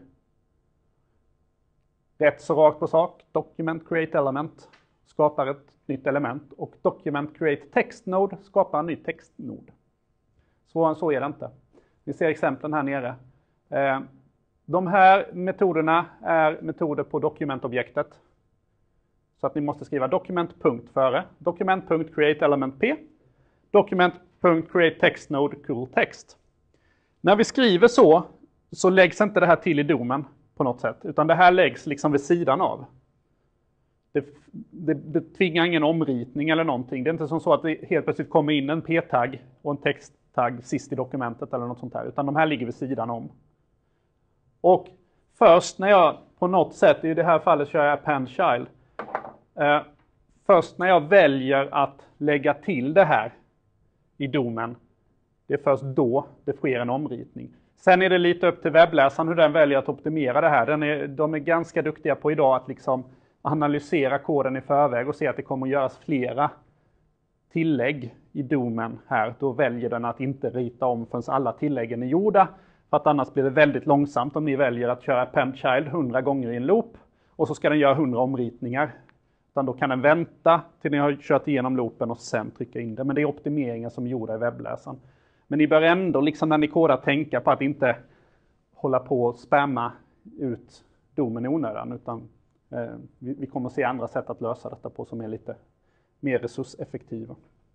Rätt så rakt på sak. Document create element skapar ett nytt element. Och document create text node skapar en ny textnod. Så, så är det inte. Vi ser exemplen här nere. Eh, de här metoderna är metoder på dokumentobjektet. Så att ni måste skriva document punkt före. Document punkt create element p. Document .create text node cool text. När vi skriver så så läggs inte det här till i domen på något sätt, utan det här läggs liksom vid sidan av. Det, det, det tvingar ingen omritning eller någonting. Det är inte som så att det helt plötsligt kommer in en p-tagg och en text-tagg sist i dokumentet eller något sånt här, utan de här ligger vid sidan om. Och först när jag på något sätt, i det här fallet kör jag append child. Eh, först när jag väljer att lägga till det här i domen, det är först då det sker en omritning. Sen är det lite upp till webbläsaren hur den väljer att optimera det här. Den är, de är ganska duktiga på idag att liksom analysera koden i förväg och se att det kommer att göras flera tillägg i domen här. Då väljer den att inte rita om förrän alla tilläggen är gjorda. För att annars blir det väldigt långsamt om ni väljer att köra append child hundra gånger i en loop. Och så ska den göra hundra omritningar. Utan då kan den vänta till ni har kört igenom loopen och sen trycka in det. Men det är optimeringar som är gjorda i webbläsaren. Men ni bör ändå, liksom när ni kodar, tänka på att inte hålla på och spamma ut domen i onödan. Utan eh, vi, vi kommer att se andra sätt att lösa detta på som är lite mer resurseffektiva.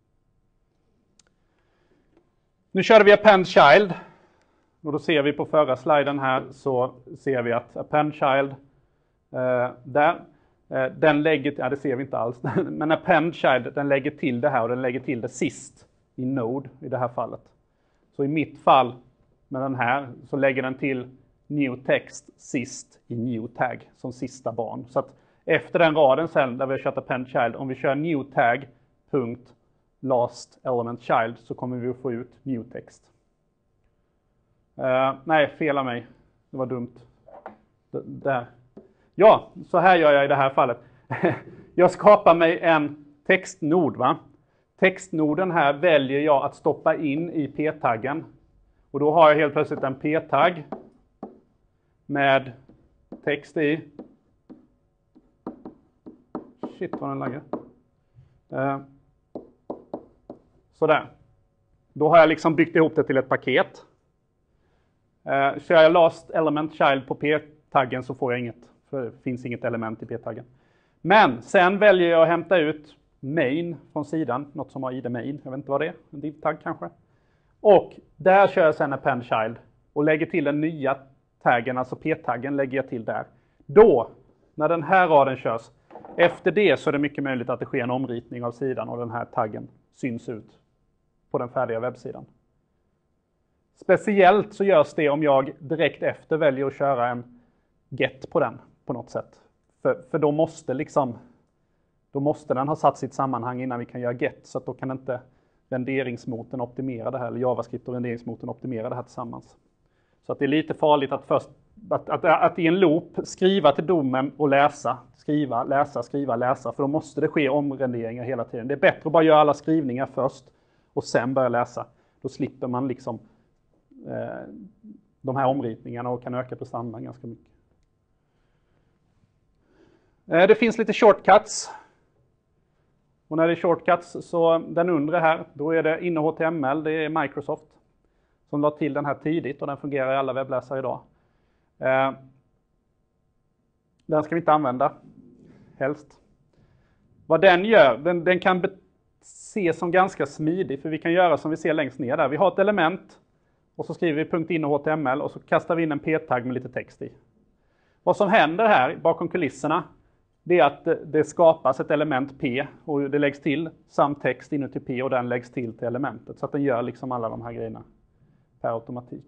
Nu körde vi append child. Och då ser vi på förra sliden här så ser vi att append child eh, där. Den lägger, ja det ser vi inte alls, men append child den lägger till det här och den lägger till det sist i node i det här fallet. Så i mitt fall med den här så lägger den till new text sist i new tag som sista barn. Så att efter den raden sen där vi har kört append child, om vi kör new tag punkt last element child så kommer vi att få ut new text. Uh, nej, fel av mig. Det var dumt. D- där. Ja, så här gör jag i det här fallet. Jag skapar mig en textnod, va? Textnoden här väljer jag att stoppa in i p-taggen. Och då har jag helt plötsligt en p-tagg med text i. Shit vad den lägger. Eh, sådär. Då har jag liksom byggt ihop det till ett paket. Eh, kör jag last element child på p-taggen så får jag inget. För det finns inget element i p-taggen. Men sen väljer jag att hämta ut main från sidan. Något som har id main. Jag vet inte vad det är. En div-tagg kanske. Och där kör jag sen append child. Och lägger till den nya taggen, alltså p-taggen lägger jag till där. Då, när den här raden körs. Efter det så är det mycket möjligt att det sker en omritning av sidan och den här taggen syns ut på den färdiga webbsidan. Speciellt så görs det om jag direkt efter väljer att köra en get på den på något sätt. För, för då måste liksom då måste den ha satt sitt sammanhang innan vi kan göra get, så att då kan inte renderingsmotorn optimera det här, eller JavaScript och renderingsmotorn optimera det här tillsammans. Så att det är lite farligt att först att, att, att i en loop skriva till domen och läsa, skriva, läsa, skriva, läsa, för då måste det ske omrenderingar hela tiden. Det är bättre att bara göra alla skrivningar först och sen börja läsa. Då slipper man liksom eh, de här omritningarna och kan öka prestandan ganska mycket. Eh, det finns lite shortcuts. Och när det är shortcuts så den undre här, då är det inne H T M L, det är Microsoft som la till den här tidigt och den fungerar i alla webbläsare idag. Eh, den ska vi inte använda, helst. Vad den gör, den, den kan ses som ganska smidig, för vi kan göra som vi ser längst ner där. Vi har ett element och så skriver vi punkt inne H T M L och så kastar vi in en p-tagg med lite text i. Vad som händer här bakom kulisserna, det är att det, det skapas ett element P och det läggs till samt text inuti P och den läggs till till elementet. Så att den gör liksom alla de här grejerna per automatik.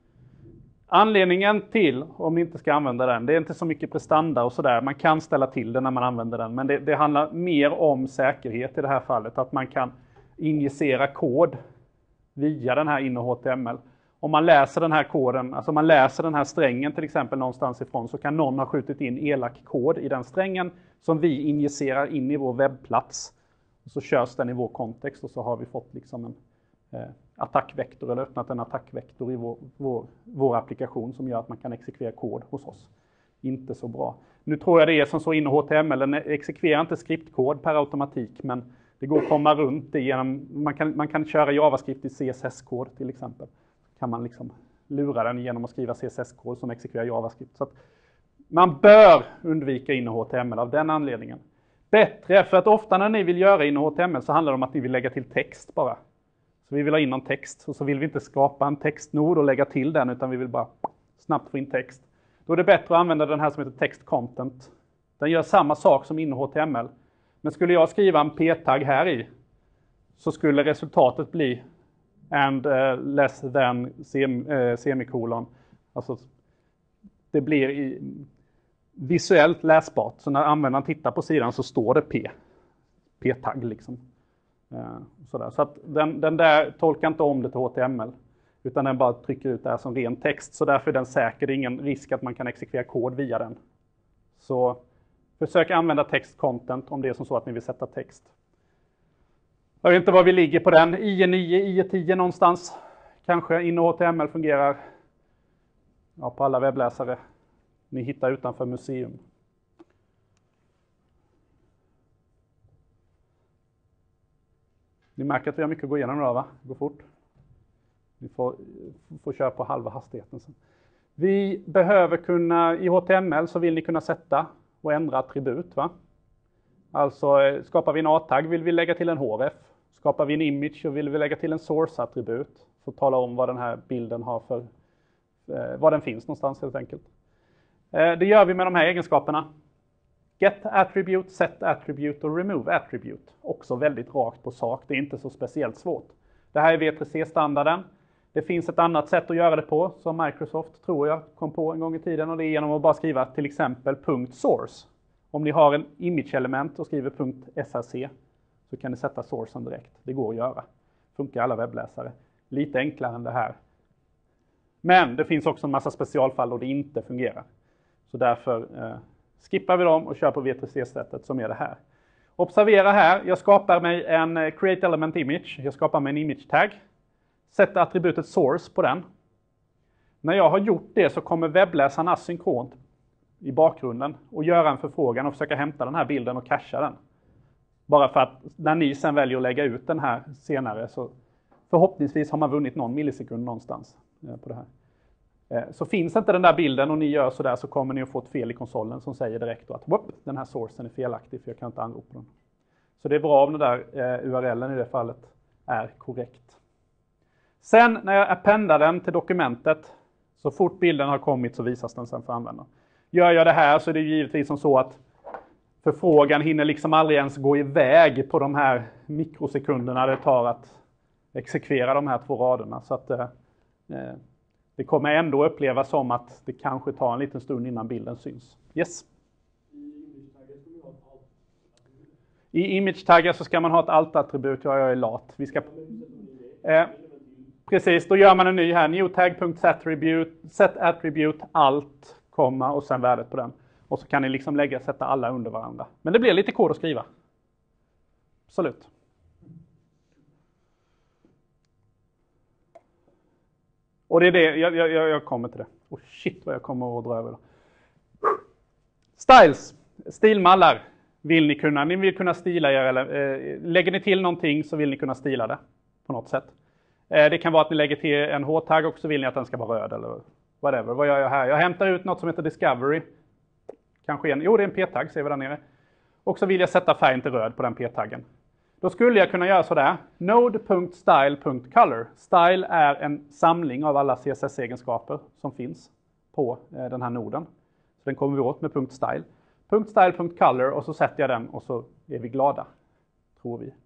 Anledningen till, om ni inte ska använda den, det är inte så mycket prestanda och sådär. Man kan ställa till det när man använder den, men det, det handlar mer om säkerhet i det här fallet. Att man kan injicera kod via den här inne H T M L. Om man läser den här koden, alltså om man läser den här strängen till exempel någonstans ifrån, så kan någon ha skjutit in elak kod i den strängen som vi injicerar in i vår webbplats. Och så körs den i vår kontext och så har vi fått liksom en eh, attackvektor eller öppnat en attackvektor i vår, vår, vår applikation som gör att man kan exekvera kod hos oss. Inte så bra. Nu tror jag det är som så inne H T M L, den exekverar inte skriptkod per automatik, men det går att komma runt det genom, man kan, man kan köra JavaScript i C S S-kod till exempel. Kan man liksom lura den genom att skriva C S S-kod som exekverar JavaScript. Så att man bör undvika inne H T M L av den anledningen. Bättre, för att ofta när ni vill göra inne H T M L så handlar det om att ni vill lägga till text bara. Så vi vill ha in någon text och så vill vi inte skapa en textnod och lägga till den, utan vi vill bara snabbt få in text. Då är det bättre att använda den här som heter text content. Den gör samma sak som inne H T M L. Men skulle jag skriva en p-tagg här i, så skulle resultatet bli and uh, less than sem, uh, semikolon. Alltså det blir i, visuellt läsbart. Så när användaren tittar på sidan så står det p. p-tagg liksom. Uh, sådär. Så att den, den där tolkar inte om det till H T M L. Utan den bara trycker ut det här som ren text. Så därför är den säker. Det är ingen risk att man kan exekvera kod via den. Så försök använda text content om det är som så att ni vill sätta text. Jag vet inte var vi ligger på den. I E nio, I E tio någonstans. Kanske inne H T M L fungerar ja, på alla webbläsare ni hittar utanför museum. Ni märker att vi har mycket att gå igenom idag, va? Det går fort. Vi får, får köra på halva hastigheten sen. Vi behöver kunna, i H T M L så vill ni kunna sätta och ändra attribut, va? Alltså skapar vi en A-tagg vill vi lägga till en H R F. Skapar vi en image så vill vi lägga till en source-attribut. För att tala om vad den här bilden har för, eh, var den finns någonstans helt enkelt. Eh, det gör vi med de här egenskaperna. Get attribute, set attribute och remove attribute. Också väldigt rakt på sak, det är inte så speciellt svårt. Det här är V tre C-standarden. Det finns ett annat sätt att göra det på som Microsoft tror jag kom på en gång i tiden. Och det är genom att bara skriva till exempel .source. Om ni har en image-element och skriver .src så kan ni sätta sourcen direkt. Det går att göra. Funkar alla webbläsare. Lite enklare än det här. Men det finns också en massa specialfall och det inte fungerar. Så därför eh, skippar vi dem och kör på V tre C-sättet som är det här. Observera här, jag skapar mig en create element image. Jag skapar mig en image tag. Sätter attributet source på den. När jag har gjort det så kommer webbläsaren asynkront i bakgrunden och göra en förfrågan och försöka hämta den här bilden och cachea den. Bara för att när ni sen väljer att lägga ut den här senare så förhoppningsvis har man vunnit någon millisekund någonstans på det här. Så finns inte den där bilden och ni gör så där så kommer ni att få ett fel i konsolen som säger direkt att whoop, den här sourcen är felaktig för jag kan inte anropa den. Så det är bra om den där U R L:en i det fallet är korrekt. Sen när jag appendar den till dokumentet så fort bilden har kommit så visas den sen för användaren. Gör jag det här så är det givetvis som så att förfrågan hinner liksom aldrig ens gå iväg på de här mikrosekunderna det tar att exekvera de här två raderna. Så att eh, det kommer ändå upplevas som att det kanske tar en liten stund innan bilden syns. Yes? I image-taggar så ska man ha ett alt-attribut. Ja, jag är lat. Vi ska... Eh, precis, då gör man en ny här. New tag.setAttribute, set attribute, alt, komma och sen värdet på den. Och så kan ni liksom lägga sätta alla under varandra. Men det blir lite kod att skriva. Absolut. Och det är det, jag, jag, jag kommer till det. Oh shit vad jag kommer att dra över då. Styles, stilmallar vill ni kunna. Ni vill kunna stila er, eller eh, lägger ni till någonting så vill ni kunna stila det på något sätt. Eh, det kan vara att ni lägger till en H-tagg och så vill ni att den ska vara röd eller whatever. Vad gör jag här? Jag hämtar ut något som heter Discovery. Kanske en, jo det är en P-tagg, ser vi där nere. Och så vill jag sätta färgen till röd på den P-taggen. Då skulle jag kunna göra sådär. Node.style.color. Style är en samling av alla C S S-egenskaper som finns på eh, den här noden. Så den kommer vi åt med .style. .style.color och så sätter jag den och så är vi glada. Tror vi.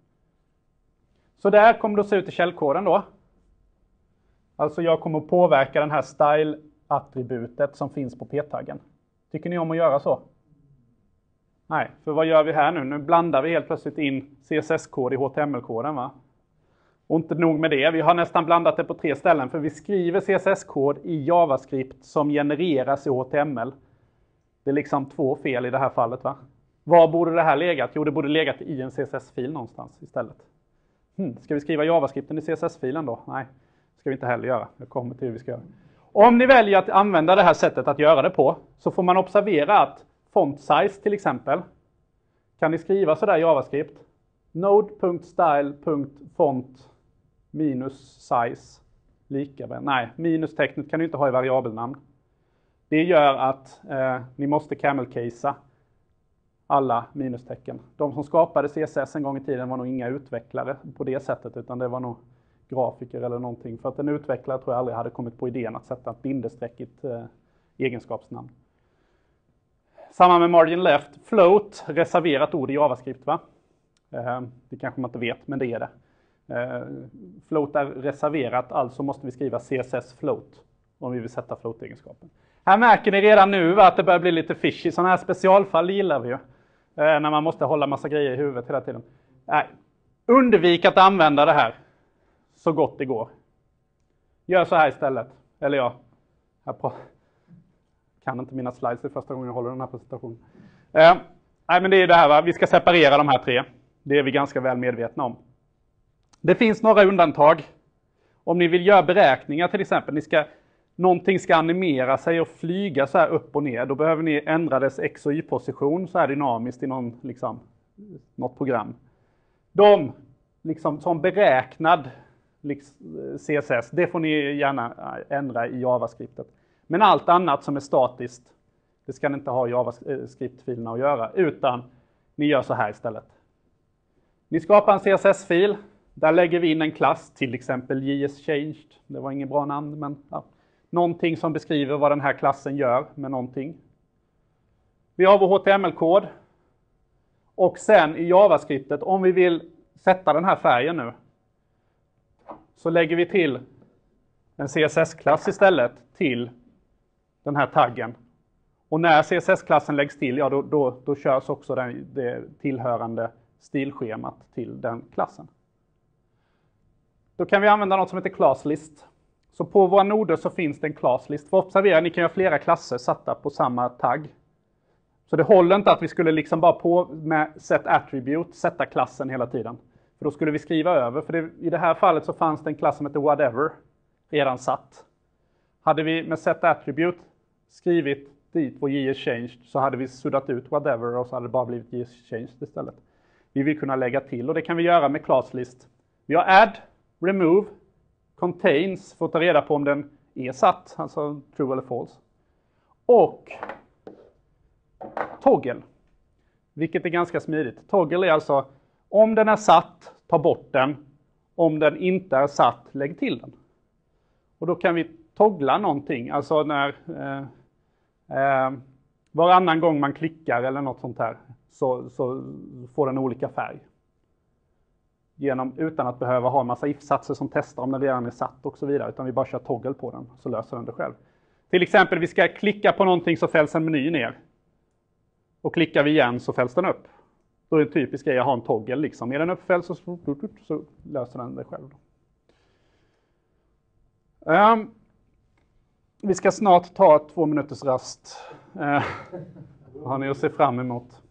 Så där kommer det att se ut i källkoden då. Alltså jag kommer att påverka den här style-attributet som finns på P-taggen. Tycker ni om att göra så? Nej, för vad gör vi här nu? Nu blandar vi helt plötsligt in C S S-kod i H T M L-koden, va? Och inte nog med det, vi har nästan blandat det på tre ställen. För vi skriver C S S-kod i JavaScript som genereras i H T M L. Det är liksom två fel i det här fallet, va? Var borde det här legat? Jo, det borde legat i en C S S-fil någonstans istället. Hmm, ska vi skriva JavaScripten i C S S-filen då? Nej, det ska vi inte heller göra. Jag kommer till hur vi ska göra. Om ni väljer att använda det här sättet att göra det på så får man observera att font size till exempel, kan ni skriva sådär i JavaScript, node.style.font minus size lika med, nej, minustecknet kan ni inte ha i variabelnamn. Det gör att eh, ni måste camel-casea alla minustecken. De som skapade C S S en gång i tiden var nog inga utvecklare på det sättet, utan det var nog grafiker eller någonting. För att en utvecklare tror jag aldrig hade kommit på idén att sätta ett bindestreck i ett eh, egenskapsnamn. Samma med margin left. Float, reserverat ord i JavaScript, va? Eh, det kanske man inte vet, men det är det. Eh, float är reserverat, alltså måste vi skriva C S S float om vi vill sätta float-egenskapen. Här märker ni redan nu att det börjar bli lite fishy. Sådana här specialfall gillar vi ju. Eh, när man måste hålla massa grejer i huvudet hela tiden. Nej, undvik att använda det här så gott det går. Gör så här istället. Eller ja, jag kan inte mina slides, det är första gången jag håller den här presentationen. Eh, nej, men det är det här, va? Vi ska separera de här tre. Det är vi ganska väl medvetna om. Det finns några undantag. Om ni vill göra beräkningar till exempel, ni ska, någonting ska animera sig och flyga så här upp och ner. Då behöver ni ändra dess X och Y-position så här dynamiskt i någon, liksom, något program. De, liksom som beräknad C S S, det får ni gärna ändra i JavaScriptet. Men allt annat som är statiskt, det ska ni inte ha JavaScript-filerna att göra, utan ni gör så här istället. Ni skapar en C S S-fil, där lägger vi in en klass, till exempel jschanged. Det var inget bra namn, men ja. Någonting som beskriver vad den här klassen gör med någonting. Vi har vår H T M L-kod. Och sen i JavaScriptet, om vi vill sätta den här färgen nu, så lägger vi till en C S S-klass istället till den här taggen. Och när C S S-klassen läggs till, ja då, då, då körs också den, det tillhörande stilschemat till den klassen. Då kan vi använda något som heter classlist. Så på våra noder så finns det en classlist. För observera, ni kan göra flera klasser satta på samma tagg. Så det håller inte att vi skulle liksom bara på med set attribute sätta klassen hela tiden. För då skulle vi skriva över. För det, i det här fallet så fanns det en klass som heter whatever redan satt. Hade vi med set attribute skrivit dit vår jschanged så hade vi suddat ut whatever och så hade det bara blivit jschanged istället. Vi vill kunna lägga till och det kan vi göra med classlist. Vi har add, remove, contains för att ta reda på om den är satt, alltså true eller false. Och toggle, vilket är ganska smidigt. Toggle är alltså om den är satt, ta bort den. Om den inte är satt, lägg till den. Och då kan vi toggla någonting, alltså när eh, eh, varannan gång man klickar eller något sånt här så, så får den olika färg. Genom, utan att behöva ha en massa if-satser som testar om den redan är satt och så vidare, utan vi bara kör toggle på den så löser den det själv. Till exempel vi ska klicka på någonting så fälls en meny ner. Och klickar vi igen så fälls den upp. Då är det en typisk grej att ha en toggle liksom. Är den uppfälld så, så löser den det själv. Um, vi ska snart ta två minuters rast. Uh, har ni att se fram emot.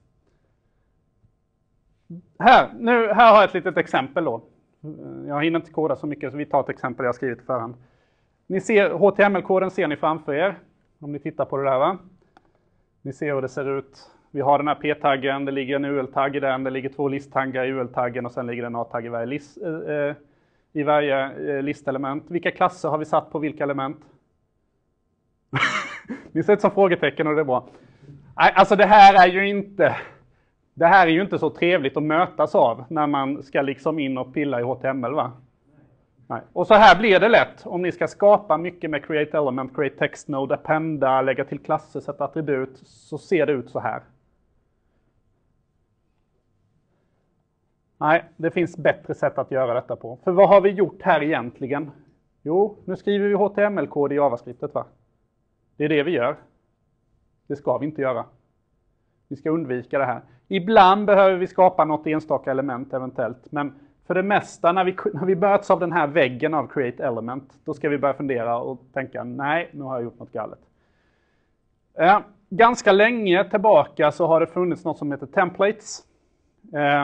Här, nu, här har jag ett litet exempel då. Jag hinner inte koda så mycket så vi tar ett exempel jag har skrivit förhand. Ni ser H T M L-koden ser ni framför er. Om ni tittar på det där va. Ni ser hur det ser ut. Vi har den här p-taggen, det ligger en U L-tagg i den, det ligger två listtaggar i U L-taggen och sen ligger det en A-tagg i varje, list, eh, i varje eh, listelement. Vilka klasser har vi satt på vilka element? Ni ser ut som frågetecken och det är bra. Nej, alltså det här är ju inte... Det här är ju inte så trevligt att mötas av när man ska liksom in och pilla i H T M L va? Nej. Och så här blir det lätt om ni ska skapa mycket med create element, create text node, appenda, lägga till klasser, sätta attribut, så ser det ut så här. Nej, det finns bättre sätt att göra detta på. För vad har vi gjort här egentligen? Jo, nu skriver vi H T M L-kod i JavaScriptet va? Det är det vi gör. Det ska vi inte göra. Vi ska undvika det här. Ibland behöver vi skapa något enstaka element eventuellt. Men för det mesta när vi, när vi möts av den här väggen av create element. Då ska vi börja fundera och tänka nej, nu har jag gjort något galet. Eh, ganska länge tillbaka så har det funnits något som heter templates. Eh,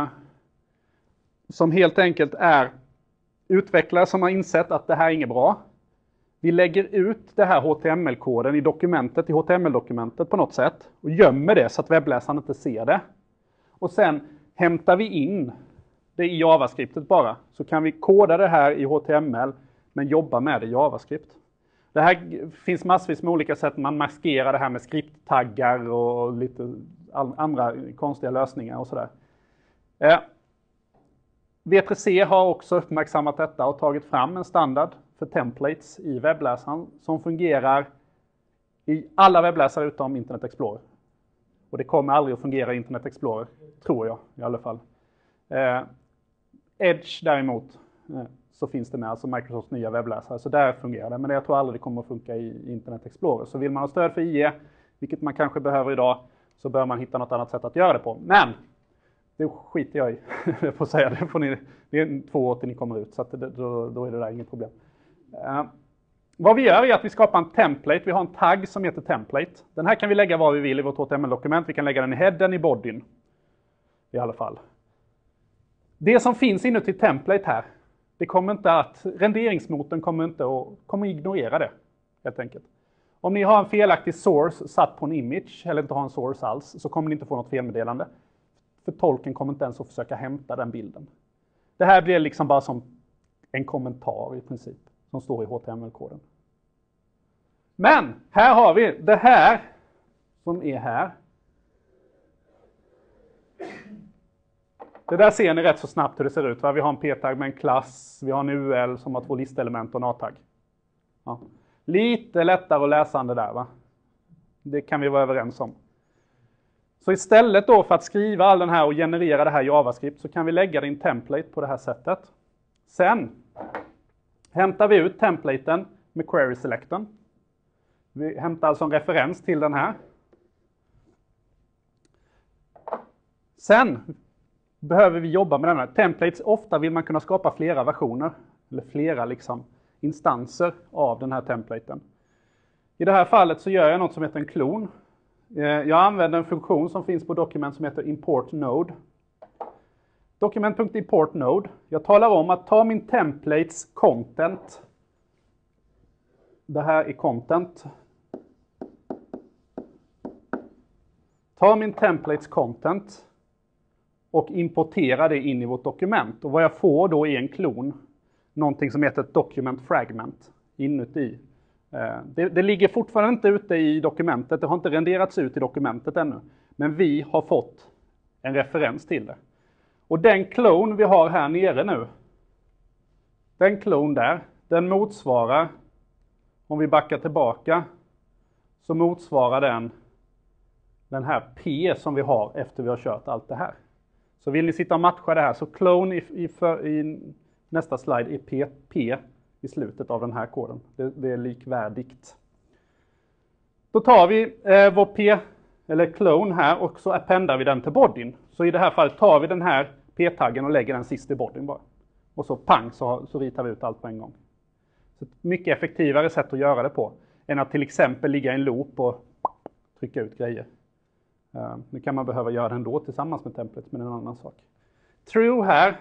som helt enkelt är utvecklare som har insett att det här är inget bra. Vi lägger ut det här H T M L-koden i dokumentet, i H T M L-dokumentet på något sätt. Och gömmer det så att webbläsaren inte ser det. Och sen hämtar vi in det i JavaScriptet bara. Så kan vi koda det här i H T M L men jobba med det i JavaScript. Det här finns massvis med olika sätt. Man maskerar det här med skripttaggar och lite andra konstiga lösningar och sådär. Eh, V tre C har också uppmärksammat detta och tagit fram en standard för templates i webbläsaren som fungerar i alla webbläsare utom Internet Explorer. Och det kommer aldrig att fungera i Internet Explorer, tror jag i alla fall. Eh, Edge däremot eh, så finns det med, alltså Microsofts nya webbläsare, så där fungerar det. Men jag tror aldrig det kommer att funka i Internet Explorer. Så vill man ha stöd för I E, vilket man kanske behöver idag, så bör man hitta något annat sätt att göra det på. Men det skiter jag i, jag får säga det. Får ni, det är två år till ni kommer ut, så att det, då, då är det där inget problem. Uh, vad vi gör är att vi skapar en template. Vi har en tagg som heter template. Den här kan vi lägga var vi vill i vårt H T M L-dokument. Vi kan lägga den i headen, i bodyn. I alla fall. Det som finns inuti template här, det kommer inte att, renderingsmotorn kommer inte att, kommer ignorera det, helt enkelt. Om ni har en felaktig source satt på en image, eller inte har en source alls, så kommer ni inte få något felmeddelande. För tolken kommer inte ens att försöka hämta den bilden. Det här blir liksom bara som en kommentar i princip, som står i H T M L-koden. Men här har vi det här som är här. Det där ser ni rätt så snabbt hur det ser ut. Va? Vi har en p-tagg med en klass, vi har en U L som har två listelement och en A-tagg. Ja. Lite lättare att läsa än det där va? Det kan vi vara överens om. Så istället då för att skriva all den här och generera det här JavaScript så kan vi lägga det i en template på det här sättet. Sen hämtar vi ut templaten med query selecten. Vi hämtar alltså en referens till den här. Sen behöver vi jobba med den här. Templates, ofta vill man kunna skapa flera versioner. Eller flera liksom instanser av den här templaten. I det här fallet så gör jag något som heter en klon. Jag använder en funktion som finns på dokument som heter import node. Dokument.import node. Jag talar om att ta min templates content. Det här är content. Ta min templates content och importera det in i vårt dokument. Och vad jag får då är en klon. Någonting som heter ett document fragment inuti. Det, det ligger fortfarande inte ute i dokumentet. Det har inte renderats ut i dokumentet ännu. Men vi har fått en referens till det. Och den klon vi har här nere nu. Den klon där. Den motsvarar. Om vi backar tillbaka. Så motsvarar den. Den här P som vi har efter vi har kört allt det här. Så vill ni sitta och matcha det här. Så clone i, i, för, i nästa slide är P, P i slutet av den här koden. Det, det är likvärdigt. Då tar vi eh, vår P eller clone här och så appendar vi den till bodyn. Så i det här fallet tar vi den här P-taggen och lägger den sist i bodyn bara. Och så pang så, så ritar vi ut allt på en gång. Så ett mycket effektivare sätt att göra det på. Än att till exempel ligga i en loop och trycka ut grejer. Uh, nu kan man behöva göra det ändå tillsammans med templates, men en annan sak. True här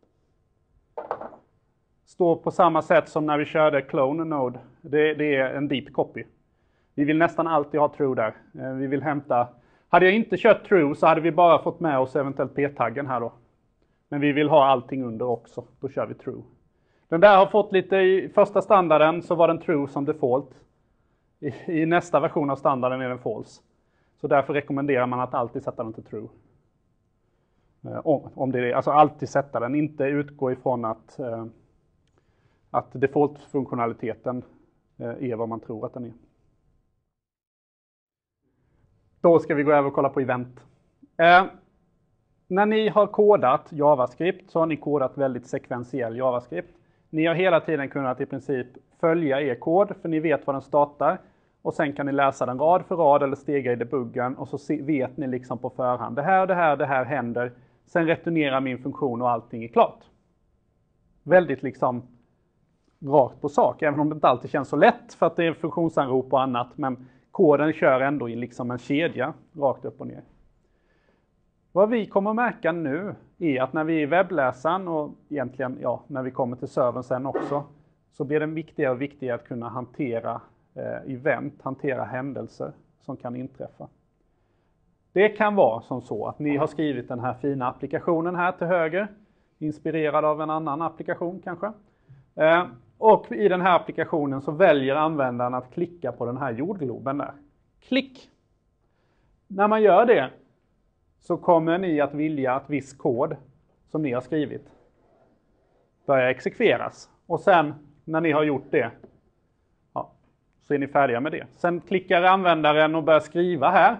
står på samma sätt som när vi körde clone node. Det, det är en deep copy. Vi vill nästan alltid ha true där. Uh, vi vill hämta. Hade jag inte kört true så hade vi bara fått med oss eventuellt p-taggen här då. Men vi vill ha allting under också. Då kör vi true. Den där har fått lite i första standarden så var den true som default. I, i nästa version av standarden är den false. Så därför rekommenderar man att alltid sätta den till true. Eh, om, om det är, alltså alltid sätta den, inte utgå ifrån att, eh, att default-funktionaliteten eh, är vad man tror att den är. Då ska vi gå över och kolla på event. Eh, när ni har kodat JavaScript så har ni kodat väldigt sekventiell JavaScript. Ni har hela tiden kunnat i princip följa er kod för ni vet var den startar. Och sen kan ni läsa den rad för rad eller stega i debuggen och så vet ni liksom på förhand. Det här, det här, det här händer. Sen returnerar min funktion och allting är klart. Väldigt liksom rakt på sak. Även om det inte alltid känns så lätt för att det är funktionsanrop och annat. Men koden kör ändå i liksom en kedja rakt upp och ner. Vad vi kommer märka nu är att när vi är i webbläsaren och egentligen ja, när vi kommer till servern sen också. Så blir det viktigare och viktigare att kunna hantera event, hantera händelser som kan inträffa. Det kan vara som så att ni har skrivit den här fina applikationen här till höger, inspirerad av en annan applikation kanske. Eh, och i den här applikationen så väljer användaren att klicka på den här jordgloben där. Klick! När man gör det så kommer ni att vilja att viss kod som ni har skrivit börjar exekveras. Och sen när ni har gjort det så är ni färdiga med det. Sen klickar användaren och börjar skriva här.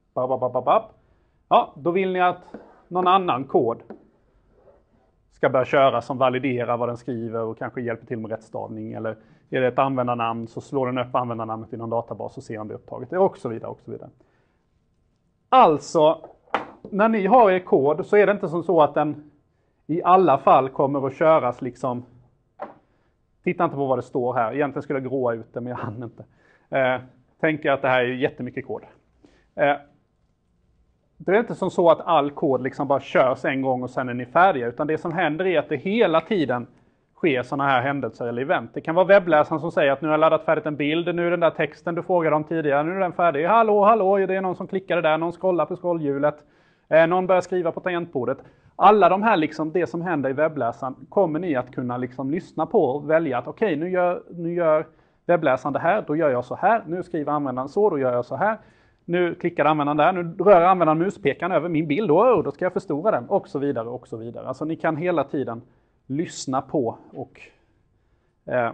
Ja, då vill ni att någon annan kod ska börja köra som validerar vad den skriver och kanske hjälper till med rättstavning. Eller är det ett användarnamn så slår den upp användarnamnet i någon databas och ser om det är upptaget. Och så vidare och så vidare. Alltså, när ni har er kod så är det inte som så att den i alla fall kommer att köras liksom. Titta inte på vad det står här. Egentligen skulle jag gråa ut det, men jag hann inte. Eh, tänker att det här är jättemycket kod. Eh, det är inte som så att all kod liksom bara körs en gång och sen är ni färdiga. Utan det som händer är att det hela tiden sker sådana här händelser eller event. Det kan vara webbläsaren som säger att nu har jag laddat färdigt en bild. Nu är den där texten du frågade om tidigare. Nu är den färdig. Hallå, hallå, det är någon som klickade där. Någon scrollar på scrollhjulet. Eh, någon börjar skriva på tangentbordet. Alla de här, liksom, det som händer i webbläsaren kommer ni att kunna liksom lyssna på och välja att okej, okay, nu, gör, nu gör webbläsaren det här, då gör jag så här. Nu skriver användaren så, då gör jag så här. Nu klickar användaren där, nu rör användaren muspekaren över min bild, då, då ska jag förstora den och så vidare och så vidare. Alltså ni kan hela tiden lyssna på och eh,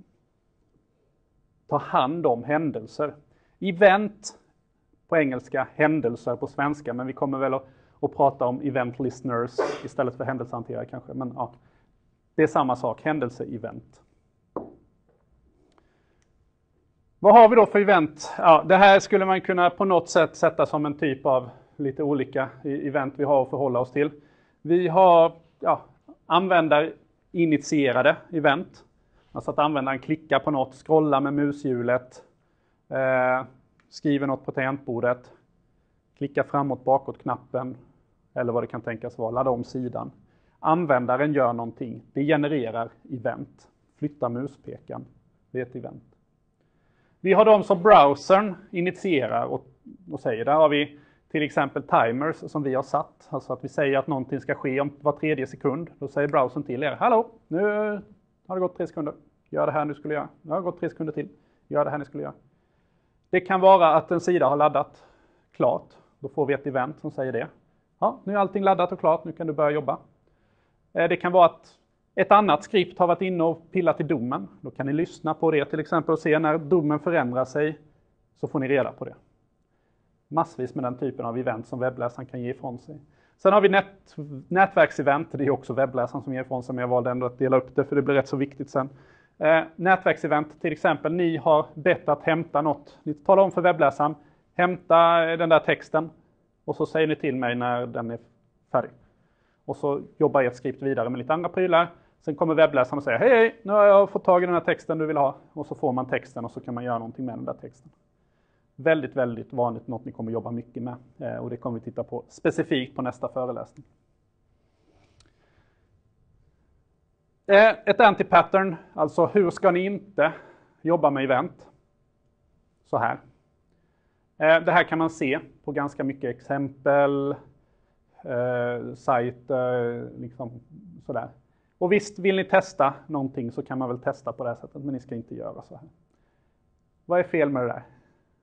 ta hand om händelser. Event på engelska, händelser på svenska, men vi kommer väl att och prata om event listeners istället för händelsehanterare kanske. Men ja, det är samma sak, händelse-event. Vad har vi då för event? Ja, det här skulle man kunna på något sätt sätta som en typ av lite olika event vi har att förhålla oss till. Vi har ja, användarinitierade event. Alltså att användaren klickar på något, scrollar med mushjulet, eh, skriver något på tangentbordet. Klicka framåt, bakåt-knappen eller vad det kan tänkas vara. Ladda om sidan. Användaren gör någonting. Det genererar event. Flytta muspekan. Det är ett event. Vi har de som browsern initierar och, och säger. Där har vi till exempel timers som vi har satt. Alltså att vi säger att någonting ska ske om var tredje sekund. Då säger browsern till er. Hallå, nu har det gått tre sekunder. Gör det här ni skulle göra. Nu har det gått tre sekunder till. Gör det här ni skulle göra. Det kan vara att en sida har laddat klart. Då får vi ett event som säger det. Ja, nu är allting laddat och klart. Nu kan du börja jobba. Det kan vara att ett annat skript har varit inne och pillat i domen. Då kan ni lyssna på det till exempel och se när domen förändrar sig. Så får ni reda på det. Massvis med den typen av event som webbläsaren kan ge ifrån sig. Sen har vi nät, nätverksevent. Det är också webbläsaren som ger ifrån sig. Men jag valde ändå att dela upp det för det blir rätt så viktigt sen. Eh, nätverksevent till exempel. Ni har bett att hämta något. Ni talar om för webbläsaren. Hämta den där texten. Och så säger ni till mig när den är färdig. Och så jobbar ert skript vidare med lite andra prylar. Sen kommer webbläsaren och säger hej, hej, nu har jag fått tag i den här texten du vill ha. Och så får man texten och så kan man göra någonting med den där texten. Väldigt, väldigt vanligt, något ni kommer jobba mycket med. Eh, och det kommer vi titta på specifikt på nästa föreläsning. Eh, ett anti-pattern, alltså hur ska ni inte jobba med event? Så här. Eh, det här kan man se på ganska mycket exempel, eh, sajter, liksom sådär. Och visst, vill ni testa någonting så kan man väl testa på det här sättet, men ni ska inte göra så här. Vad är fel med det där?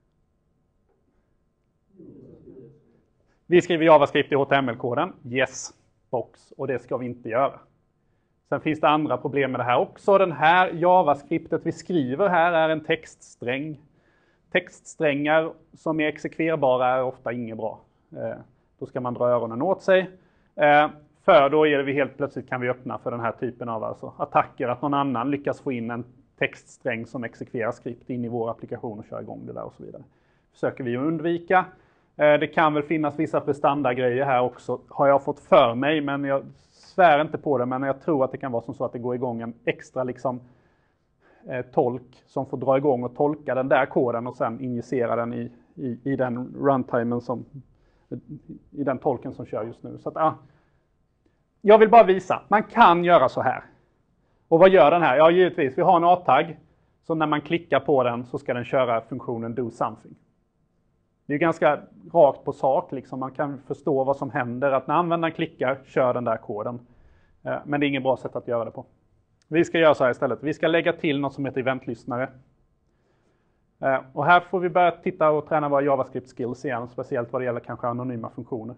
Vi skriver JavaScript i H T M L-koden. Yes, box. Och det ska vi inte göra. Sen finns det andra problem med det här också. Den här JavaScriptet vi skriver här är en textsträng. Textsträngar som är exekverbara är ofta inget bra. Eh, då ska man dra öronen åt sig. Eh, för då är det vi helt plötsligt kan vi öppna för den här typen av alltså, attacker. Att någon annan lyckas få in en textsträng som exekverar skript in i vår applikation och kör igång det där och så vidare. Försöker vi undvika. Det kan väl finnas vissa prestandagrejer här också, har jag fått för mig, men jag svär inte på det. Men jag tror att det kan vara som så att det går igång en extra liksom, eh, tolk som får dra igång och tolka den där koden och sen injicera den i, i, i den runtimen som, i den tolken som kör just nu. Så att, ah, jag vill bara visa, man kan göra så här. Och vad gör den här? Ja, givetvis, vi har en A-tagg. Så när man klickar på den så ska den köra funktionen do something. Det är ganska rakt på sak, liksom. Man kan förstå vad som händer. Att när användaren klickar, kör den där koden. Men det är inget bra sätt att göra det på. Vi ska göra så här istället. Vi ska lägga till något som heter eventlyssnare. Och här får vi börja titta och träna våra JavaScript skills igen. Speciellt vad det gäller kanske anonyma funktioner.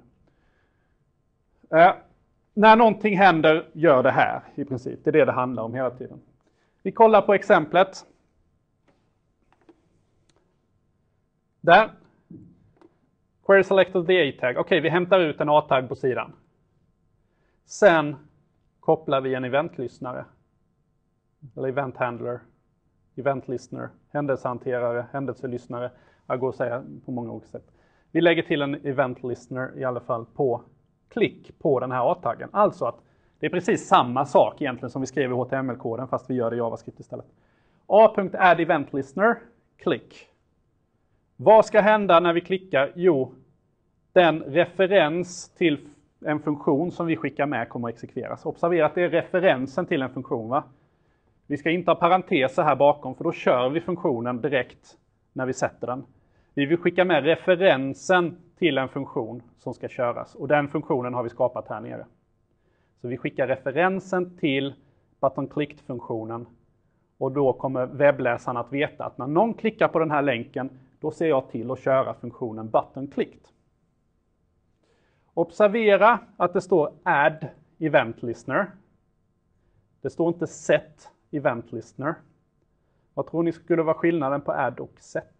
När någonting händer, gör det här i princip. Det är det det handlar om hela tiden. Vi kollar på exemplet. Där. Query selected the A-tag. Okej, okay, vi hämtar ut en A-tag på sidan. Sen kopplar vi en eventlyssnare. Eller event handler. Event listener. Händelsehanterare. Händelselyssnare. Jag går att säga på många olika sätt. Vi lägger till en event listener i alla fall på klick på den här A-taggen. Alltså att det är precis samma sak egentligen som vi skrev i H T M L-koden fast vi gör det i JavaScript istället. A.add event listener. Klick. Vad ska hända när vi klickar? Jo, den referens till en funktion som vi skickar med kommer att exekveras. Observera att det är referensen till en funktion, va? Vi ska inte ha parenteser här bakom för då kör vi funktionen direkt när vi sätter den. Vi vill skicka med referensen till en funktion som ska köras. Och den funktionen har vi skapat här nere. Så vi skickar referensen till button clicked-funktionen. Och då kommer webbläsaren att veta att när någon klickar på den här länken, då ser jag till att köra funktionen button clicked. Observera att det står add event listener. Det står inte set event listener. Vad tror ni skulle vara skillnaden på add och set?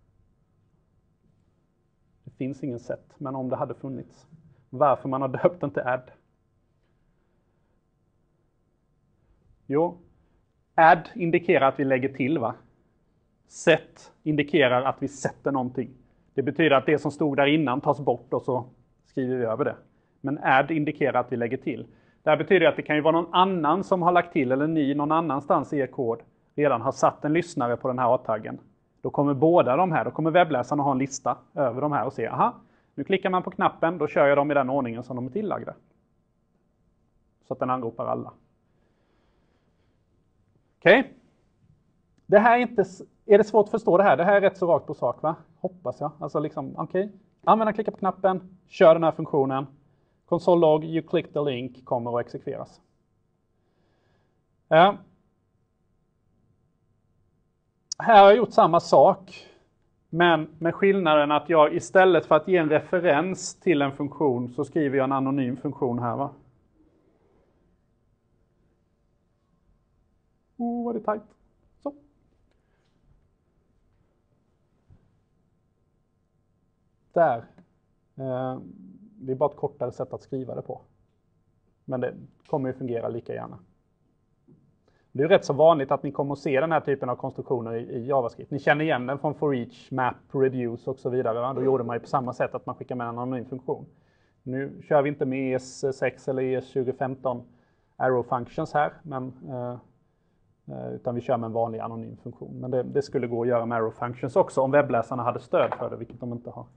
Det finns ingen set, men om det hade funnits. Varför man har döpt den till add? Jo, add indikerar att vi lägger till, va? Set indikerar att vi sätter någonting. Det betyder att det som stod där innan tas bort och så skriver vi över det. Men add indikerar att vi lägger till. Det här betyder att det kan ju vara någon annan som har lagt till, eller ni någon annanstans i er kod redan har satt en lyssnare på den här A-taggen. Då kommer båda de här, då kommer webbläsaren att ha en lista över de här och se, aha, Nu klickar man på knappen, då kör jag dem i den ordningen som de är tillagda. Så att den anropar alla. Okej. Okay. Det här är inte... Är det svårt att förstå det här? Det här är rätt så rakt på sak, va? Hoppas jag. Alltså liksom, okej. Okay. Användaren klickar på knappen, kör den här funktionen. Console log, you click the link, kommer att exekveras. Ja. Här har jag gjort samma sak. Men med skillnaden att jag istället för att ge en referens till en funktion så skriver jag en anonym funktion här, va? Oh, vad det är tajt. Så. Där. Eh, det är bara ett kortare sätt att skriva det på. Men det kommer ju fungera lika gärna. Det är rätt så vanligt att ni kommer att se den här typen av konstruktioner i, i JavaScript. Ni känner igen den från for each, map, reduce och så vidare. Va? Då gjorde man ju på samma sätt att man skickar med en anonym funktion. Nu kör vi inte med E S sex eller E S tjugo femton arrow functions här. Men, eh, utan vi kör med en vanlig anonym funktion. Men det, det skulle gå att göra med arrow functions också om webbläsarna hade stöd för det, vilket de inte har.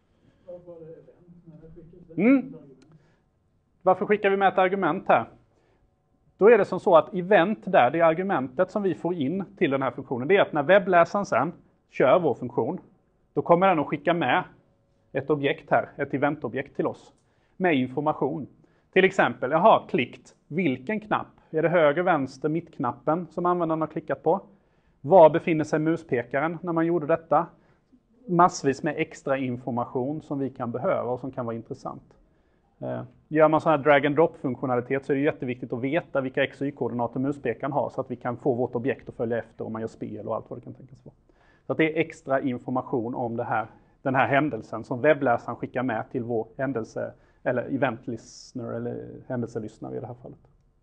Mm. Varför skickar vi med ett argument här? Då är det som så att event där, det argumentet som vi får in till den här funktionen, det är att när webbläsaren sen kör vår funktion, då kommer den att skicka med ett objekt här, ett eventobjekt till oss, med information. Till exempel, jag har klickt vilken knapp? Är det höger, vänster, mittknappen som användaren har klickat på? Var befinner sig muspekaren när man gjorde detta? Massvis med extra information som vi kan behöva och som kan vara intressant. Gör man sån här drag and drop funktionalitet så är det jätteviktigt att veta vilka x och y-koordinater muspekaren har så att vi kan få vårt objekt att följa efter om man gör spel och allt vad det kan tänkas vara. Så att det är extra information om det här, den här händelsen som webbläsaren skickar med till vår händelse eller event listener eller händelselyssnare i det här fallet.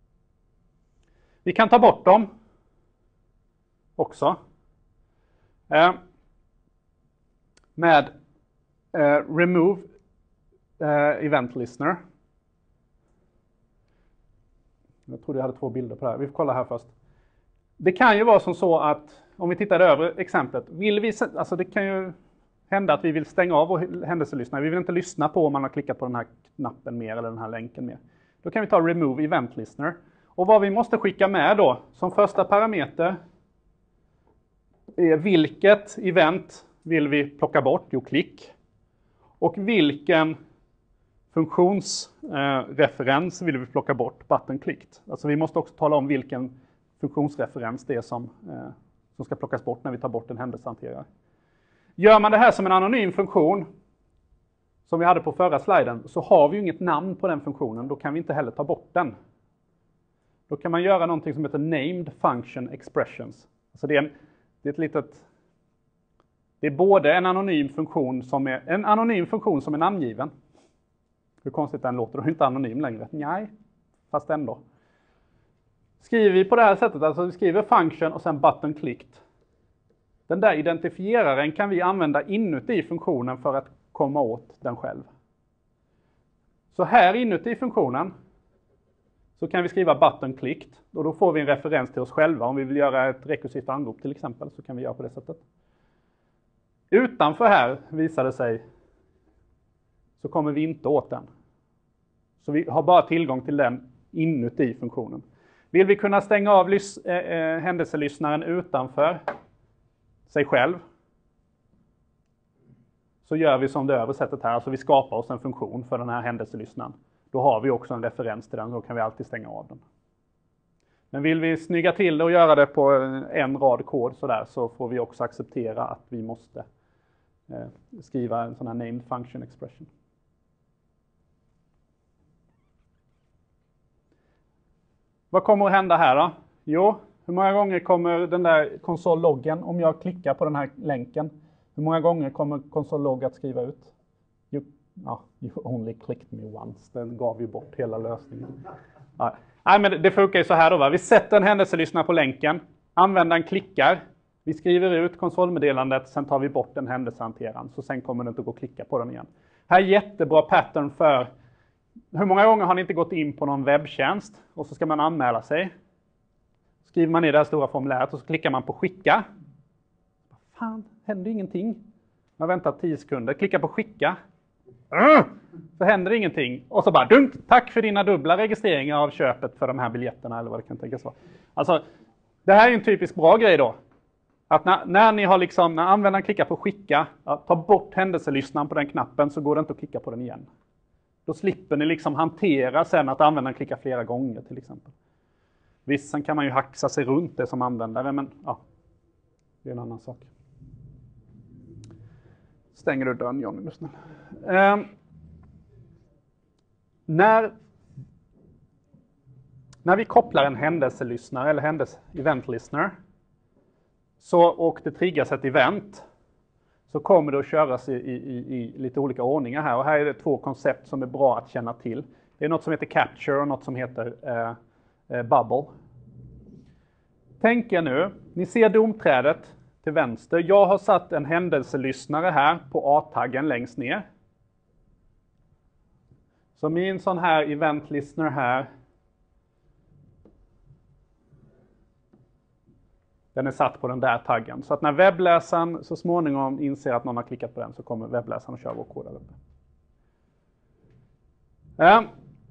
Vi kan ta bort dem också. Eh, med eh, remove Uh, event listener. Jag trodde jag hade två bilder på det här. Vi får kolla här först. Det kan ju vara som så att om vi tittar över exemplet. Vill vi, alltså det kan ju hända att vi vill stänga av vår händelselyssnare. Vi vill inte lyssna på om man har klickat på den här knappen mer eller den här länken mer. Då kan vi ta remove event listener. Och vad vi måste skicka med då som första parameter är vilket event vill vi plocka bort? Jo, klick. Och vilken funktionsreferens eh, vill vi plocka bort, button clicked. Alltså vi måste också tala om vilken funktionsreferens det är som, eh, som ska plockas bort när vi tar bort en händelsehanterare. Gör man det här som en anonym funktion, som vi hade på förra sliden, så har vi ju inget namn på den funktionen. Då kan vi inte heller ta bort den. Då kan man göra någonting som heter named function expressions. Alltså det är, en, det är ett litet... Det är både en anonym funktion som är en anonym funktion som är namngiven. Hur konstigt den låter, då är inte anonym längre. Nej, fast ändå. Skriver vi på det här sättet, alltså vi skriver function och sen button clicked. Den där identifieraren kan vi använda inuti funktionen för att komma åt den själv. Så här inuti funktionen så kan vi skriva button clicked. Och då får vi en referens till oss själva. Om vi vill göra ett rekursivt anrop till exempel så kan vi göra på det sättet. Utanför här visar det sig så kommer vi inte åt den. Så vi har bara tillgång till den inuti funktionen. Vill vi kunna stänga av lys- äh, händelselyssnaren utanför sig själv så gör vi som det översättet här. Alltså vi skapar oss en funktion för den här händelselyssnaren. Då har vi också en referens till den, då kan vi alltid stänga av den. Men vill vi snygga till det och göra det på en rad kod så där, så får vi också acceptera att vi måste eh, skriva en sån här named function expression. Vad kommer att hända här då? Jo, hur många gånger kommer den där konsol-loggen, om jag klickar på den här länken, hur många gånger kommer konsol-logg att skriva ut? You, ja, you only clicked me once. Den gav ju bort hela lösningen. Ja. Nej, men det funkar ju så här då, va? Vi sätter en händelselyssnare på länken. Användaren klickar. Vi skriver ut konsolmeddelandet, sen tar vi bort den händelsehanteraren. Så sen kommer det inte gå att klicka på den igen. Här är jättebra pattern för hur många gånger har ni inte gått in på någon webbtjänst och så ska man anmäla sig. Skriver man i det här stora formuläret och så klickar man på skicka. Fan, händer ingenting. Man väntar tio sekunder. Klicka på skicka. Så händer ingenting. Och så bara dunk, tack för dina dubbla registreringar av köpet för de här biljetterna eller vad det kan tänkas vara. Alltså, det här är en typisk bra grej då. Att när, när ni har liksom, när användaren klickar på skicka, ta bort händelselyssnaren på den knappen så går det inte att klicka på den igen. Då slipper ni liksom hantera sen att användaren klickar flera gånger till exempel. Visst, sen kan man ju haxa sig runt det som användare, men ja, det är en annan sak. Stänger du dörren, Johnny, nu snäll. Eh, när, när vi kopplar en händelselyssnare eller händelse event listener så, och det triggas ett event, så kommer det att köras i, i, i lite olika ordningar här. Och här är det två koncept som är bra att känna till. Det är något som heter capture och något som heter eh, eh, bubble. Tänk er nu, ni ser domträdet till vänster. Jag har satt en händelselyssnare här på A-taggen längst ner. Så min sån här event listener här, den är satt på den där taggen. Så att när webbläsaren så småningom inser att någon har klickat på den så kommer webbläsaren att köra vår kod där uppe. Ja.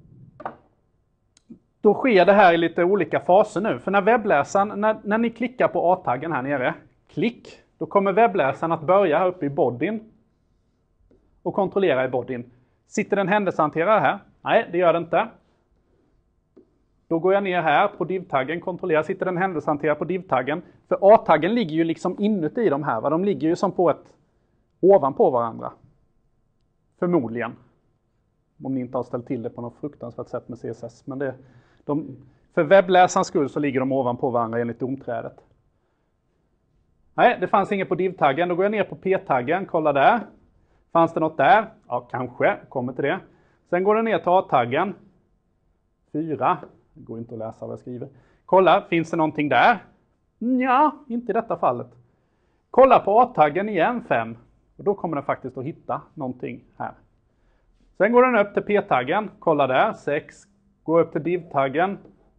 Då sker det här i lite olika faser nu. För när webbläsaren, när, när ni klickar på A-taggen här nere, klick, då kommer webbläsaren att börja här uppe i bodyn och kontrollera i bodyn. Sitter den händelsehanterare här? Nej, det gör det inte. Då går jag ner här på div-taggen, kontrollerar, sitter den händelsehanterare på div-taggen. För A-taggen ligger ju liksom inuti de här, va? De ligger ju som på ett ovanpå varandra. Förmodligen. Om ni inte har ställt till det på något fruktansvärt sätt med C S S. Men det, de, för webbläsarens skull så ligger de ovanpå varandra enligt domträdet. Nej, det fanns inget på div-taggen. Då går jag ner på P-taggen, kolla där. Fanns det något där? Ja, kanske. Kommer till det. Sen går det ner till A-taggen. Fyra. Det går inte att läsa vad jag skriver. Kolla, finns det någonting där? Ja, inte i detta fallet. Kolla på A-taggen igen, fem. Och då kommer den faktiskt att hitta någonting här. Sen går den upp till P-taggen. Kolla där, sex. Går upp till div-taggen.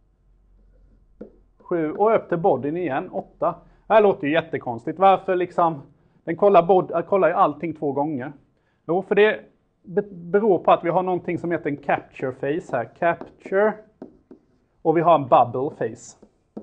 sju. Och upp till bodyn igen, åtta. Det här låter ju jättekonstigt. Varför liksom... Den kollar, bod, kollar ju allting två gånger. Jo, för det beror på att vi har någonting som heter en capture face här. Capture. Och vi har en bubble face.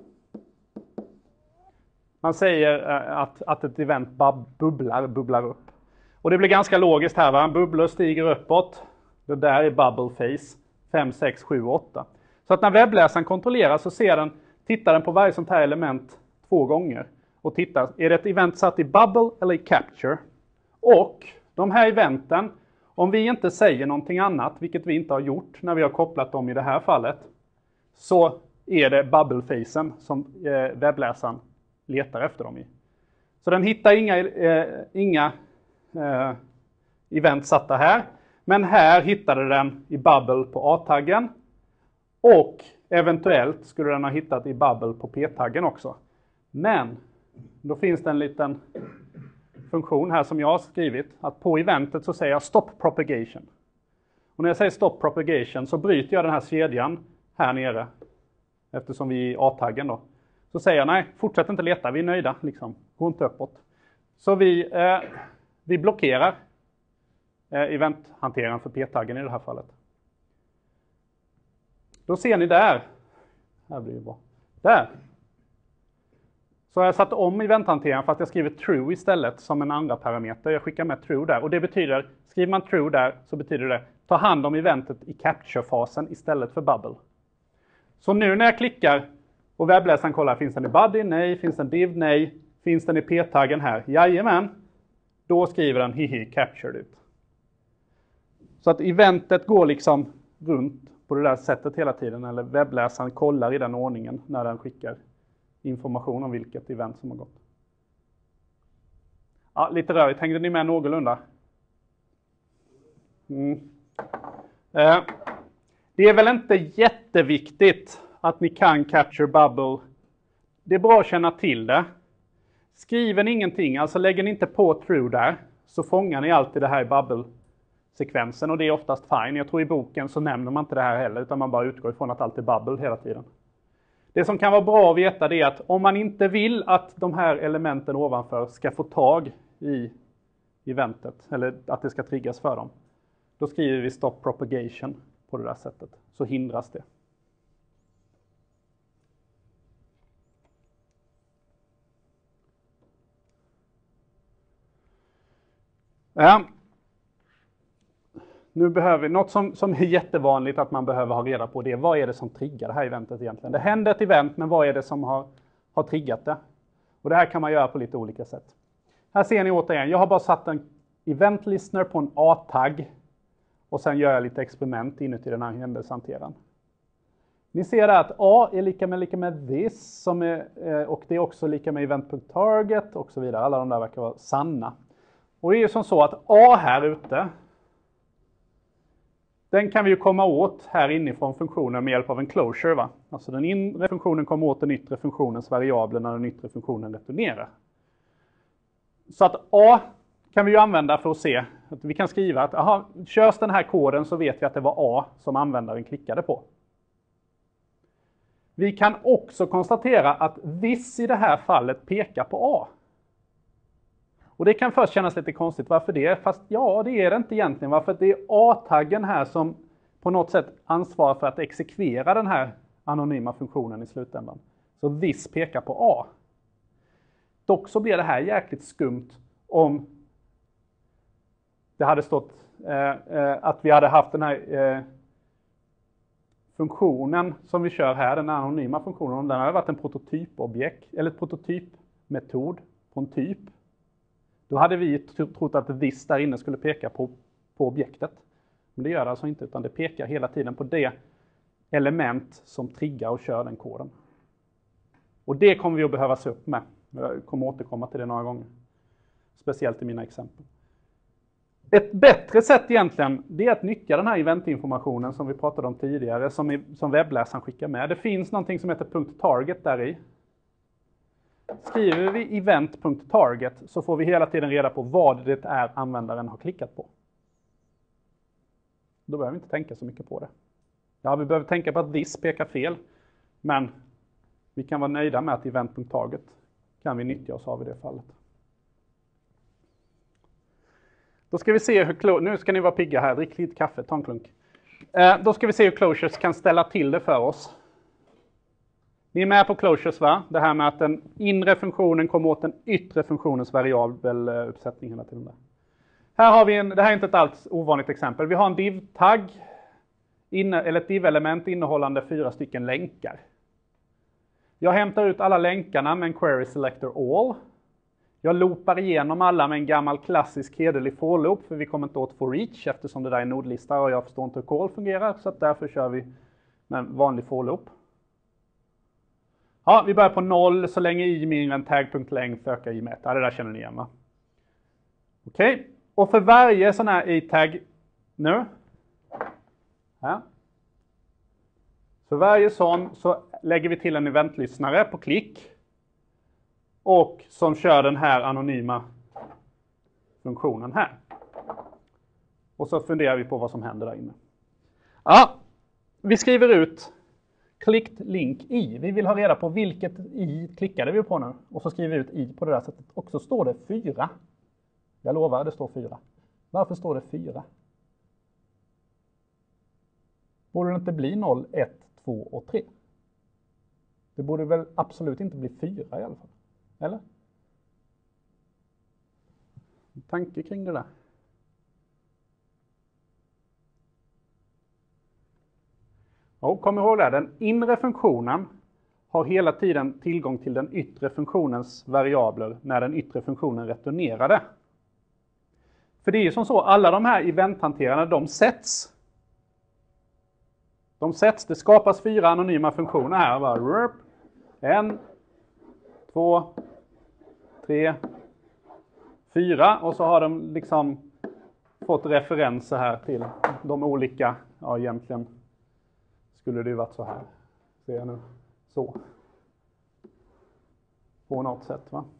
Man säger att, att ett event bubblar, bubblar upp. Och det blir ganska logiskt här, va? Bubblor stiger uppåt. Det där är bubble face. fem, sex, sju, åtta. Så att när webbläsaren kontrollerar så ser den, tittar den på varje sånt här element två gånger. Och tittar, är det ett event satt i bubble eller i capture? Och de här eventen, om vi inte säger någonting annat, vilket vi inte har gjort när vi har kopplat dem i det här fallet, så är det bubble-facen som eh, webbläsaren letar efter dem i. Så den hittar inga, eh, inga eh, event satta här, men här hittade den i bubble på A-taggen och eventuellt skulle den ha hittat i bubble på P-taggen också. Men då finns det en liten funktion här som jag har skrivit, att på eventet så säger jag stop propagation. Och när jag säger stop propagation så bryter jag den här kedjan här nere, eftersom vi är i A-taggen då. Så säger jag nej, fortsätt inte leta, vi är nöjda, liksom. Gå inte uppåt. Så vi, eh, vi blockerar eh, eventhanteraren för P-taggen i det här fallet. Då ser ni där, här blir det bra, där. Så jag har satt om eventhanteraren för att jag skriver true istället som en andra parameter. Jag skickar med true där. Och det betyder, skriver man true där så betyder det ta hand om eventet i capture-fasen istället för bubble. Så nu när jag klickar och webbläsaren kollar, finns den i body? Nej. Finns den div? Nej. Finns den i P-taggen här? Jajamän. Då skriver den hihi captured ut. Så att eventet går liksom runt på det där sättet hela tiden. Eller webbläsaren kollar i den ordningen när den skickar information om vilket event som har gått. Ja, lite rörigt. Hängde ni med någorlunda? Mm. Eh, det är väl inte jätteviktigt att ni kan capture bubble. Det är bra att känna till det. Skriver ni ingenting, alltså lägger ni inte på true där, så fångar ni alltid det här i bubble-sekvensen och det är oftast fine. Jag tror i boken så nämner man inte det här heller, utan man bara utgår ifrån att allt är bubble hela tiden. Det som kan vara bra att veta det är att om man inte vill att de här elementen ovanför ska få tag i eventet, eller att det ska triggas för dem, Då skriver vi stop propagation på det där sättet. Så hindras det. Ja. Nu behöver vi något som, som är jättevanligt att man behöver ha reda på det. Vad är det som triggar det här eventet egentligen? Det händer ett event, men vad är det som har, har triggat det? Och det här kan man göra på lite olika sätt. Här ser ni återigen, jag har bara satt en event listener på en A-tagg. Och sen gör jag lite experiment inuti den här händelsehanteraren. Ni ser där att A är lika med lika med this. Som är, och det är också lika med event.target och så vidare. Alla de där verkar vara sanna. Och det är ju som så att A här ute. Den kan vi ju komma åt här inifrån funktionen med hjälp av en closure. Va? Alltså den inre funktionen kommer åt den yttre funktionens variabler när den yttre funktionen returnerar. Så att A kan vi ju använda för att se. Att vi kan skriva att aha, körs den här koden så vet vi att det var A som användaren klickade på. Vi kan också konstatera att this i det här fallet pekar på A. Och det kan först kännas lite konstigt. Varför det? Fast ja, det är det inte egentligen. Varför det är A-taggen här som på något sätt ansvarar för att exekvera den här anonyma funktionen i slutändan. Så this pekar på A. Dock så blir det här jäkligt skumt om det hade stått eh, eh, att vi hade haft den här eh, funktionen som vi kör här, den anonyma funktionen, om den hade varit en prototypobjekt eller ett prototypmetod på en typ. Då hade vi trott att this där inne skulle peka på, på objektet. Men det gör det alltså inte, utan det pekar hela tiden på det element som triggar och kör den koden. Och det kommer vi att behöva se upp med. Jag kommer återkomma till det några gånger. Speciellt i mina exempel. Ett bättre sätt egentligen, det är att nyttja den här eventinformationen som vi pratade om tidigare, som, i, som webbläsaren skickar med. Det finns någonting som heter .target där i. Skriver vi event.target så får vi hela tiden reda på vad det är användaren har klickat på. Då behöver vi inte tänka så mycket på det. Ja, vi behöver tänka på att this pekar fel, men vi kan vara nöjda med att event.target kan vi nyttja oss av i det fallet. Då ska vi se hur, nu ska ni vara pigga här, drick lite kaffe, ta en klunk. Eh, då ska vi se hur closures kan ställa till det för oss. Ni är med på closures, va? Det här med att den inre funktionen kommer åt den yttre funktionens variabeluppsättning hela tiden. Där. Här har vi en, det här är inte ett alls ovanligt exempel. Vi har en div-tagg, eller ett div-element innehållande fyra stycken länkar. Jag hämtar ut alla länkarna med en query selector all. Jag loopar igenom alla med en gammal klassisk hederlig for-loop, för vi kommer inte åt for each eftersom det där är en nodlista och jag förstår inte hur call fungerar, så att därför kör vi med en vanlig for-loop. Ja, vi börjar på noll så länge i mindre än tag.length ökar i meta. Det där känner ni igen, va? Okej, okay. Och för varje sån här i-tag nu. Här. För varje sån så lägger vi till en eventlyssnare på klick. Och som kör den här anonyma funktionen här. Och så funderar vi på vad som händer där inne. Ja, vi skriver ut clicked link i. Vi vill ha reda på vilket i klickade vi på nu. Och så skriver vi ut i på det där sättet. Och så står det fyra. Jag lovar, det står fyra. Varför står det fyra? Borde det inte bli noll, ett, två och tre? Det borde väl absolut inte bli fyra i alla fall. Eller? En tanke kring det där. Och kom ihåg det, den inre funktionen har hela tiden tillgång till den yttre funktionens variabler när den yttre funktionen returnerade. För det är ju som så, alla de här eventhanterarna, de sätts. De sätts, det skapas fyra anonyma funktioner här. Bara, en, två, tre, fyra. Och så har de liksom fått referenser här till de olika, ja egentligen skulle det ju varit så här. Ser jag nu. Så. På något sätt, va?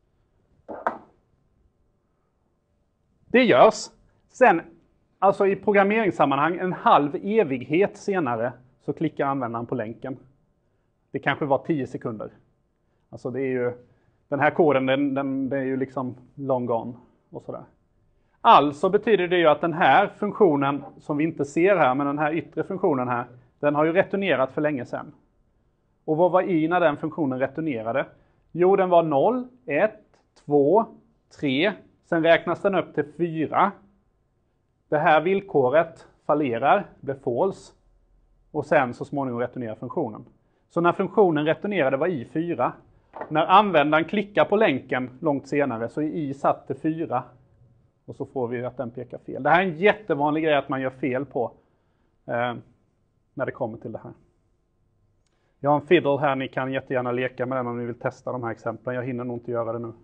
Det görs. Sen, alltså i programmeringssammanhang, en halv evighet senare så klickar användaren på länken. Det kanske var tio sekunder. Alltså det är ju, den här koden, den, den, den är ju liksom long gone och sådär. Alltså betyder det ju att den här funktionen som vi inte ser här, men den här yttre funktionen här, den har ju returnerat för länge sedan. Och vad var i när den funktionen returnerade? Jo, den var noll, ett, två, tre. Sen räknas den upp till fyra. Det här villkoret fallerar, blir false. Och sen så småningom returnerar funktionen. Så när funktionen returnerade var i fyra. När användaren klickar på länken långt senare så är i satt till fyra. Och så får vi att den pekar fel. Det här är en jättevanlig grej att man gör fel på eh, när det kommer till det här. Jag har en fiddle här, ni kan jättegärna leka med den om ni vill testa de här exemplen. Jag hinner nog inte göra det nu.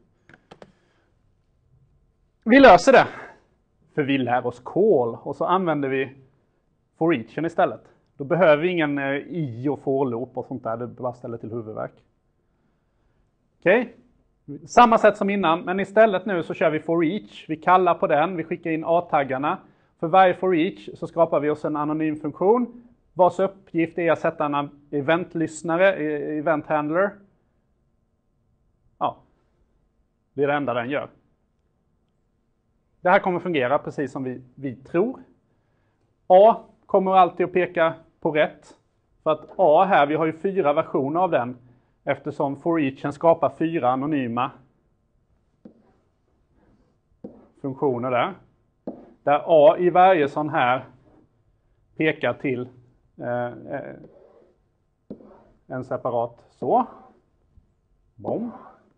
Vi löser det. För vi lär oss call och så använder vi for eachen istället. Då behöver vi ingen eh, i och for loop och sånt där, det bara ställer till huvudvärk. Okej, okay. Samma sätt som innan, men istället nu så kör vi for each. Vi kallar på den, vi skickar in a-taggarna. För varje for each så skapar vi oss en anonym funktion. Vars uppgift är att sätta en eventlyssnare, event handler. Ja, det är det enda den gör. Det här kommer fungera precis som vi, vi tror. A kommer alltid att peka på rätt. För att A här, vi har ju fyra versioner av den. Eftersom for eachen skapar fyra anonyma funktioner där. Där A i varje sån här pekar till eh, en separat så. Bom.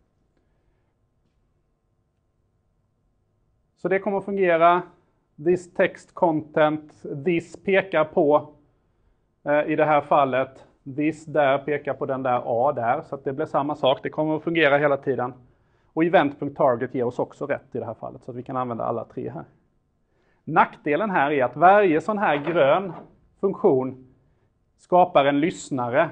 Så det kommer att fungera. This text content, this pekar på eh, i det här fallet. This där pekar på den där A där. Så att det blir samma sak. Det kommer att fungera hela tiden. Och event.target ger oss också rätt i det här fallet. Så att vi kan använda alla tre här. Nackdelen här är att varje sån här grön funktion skapar en lyssnare.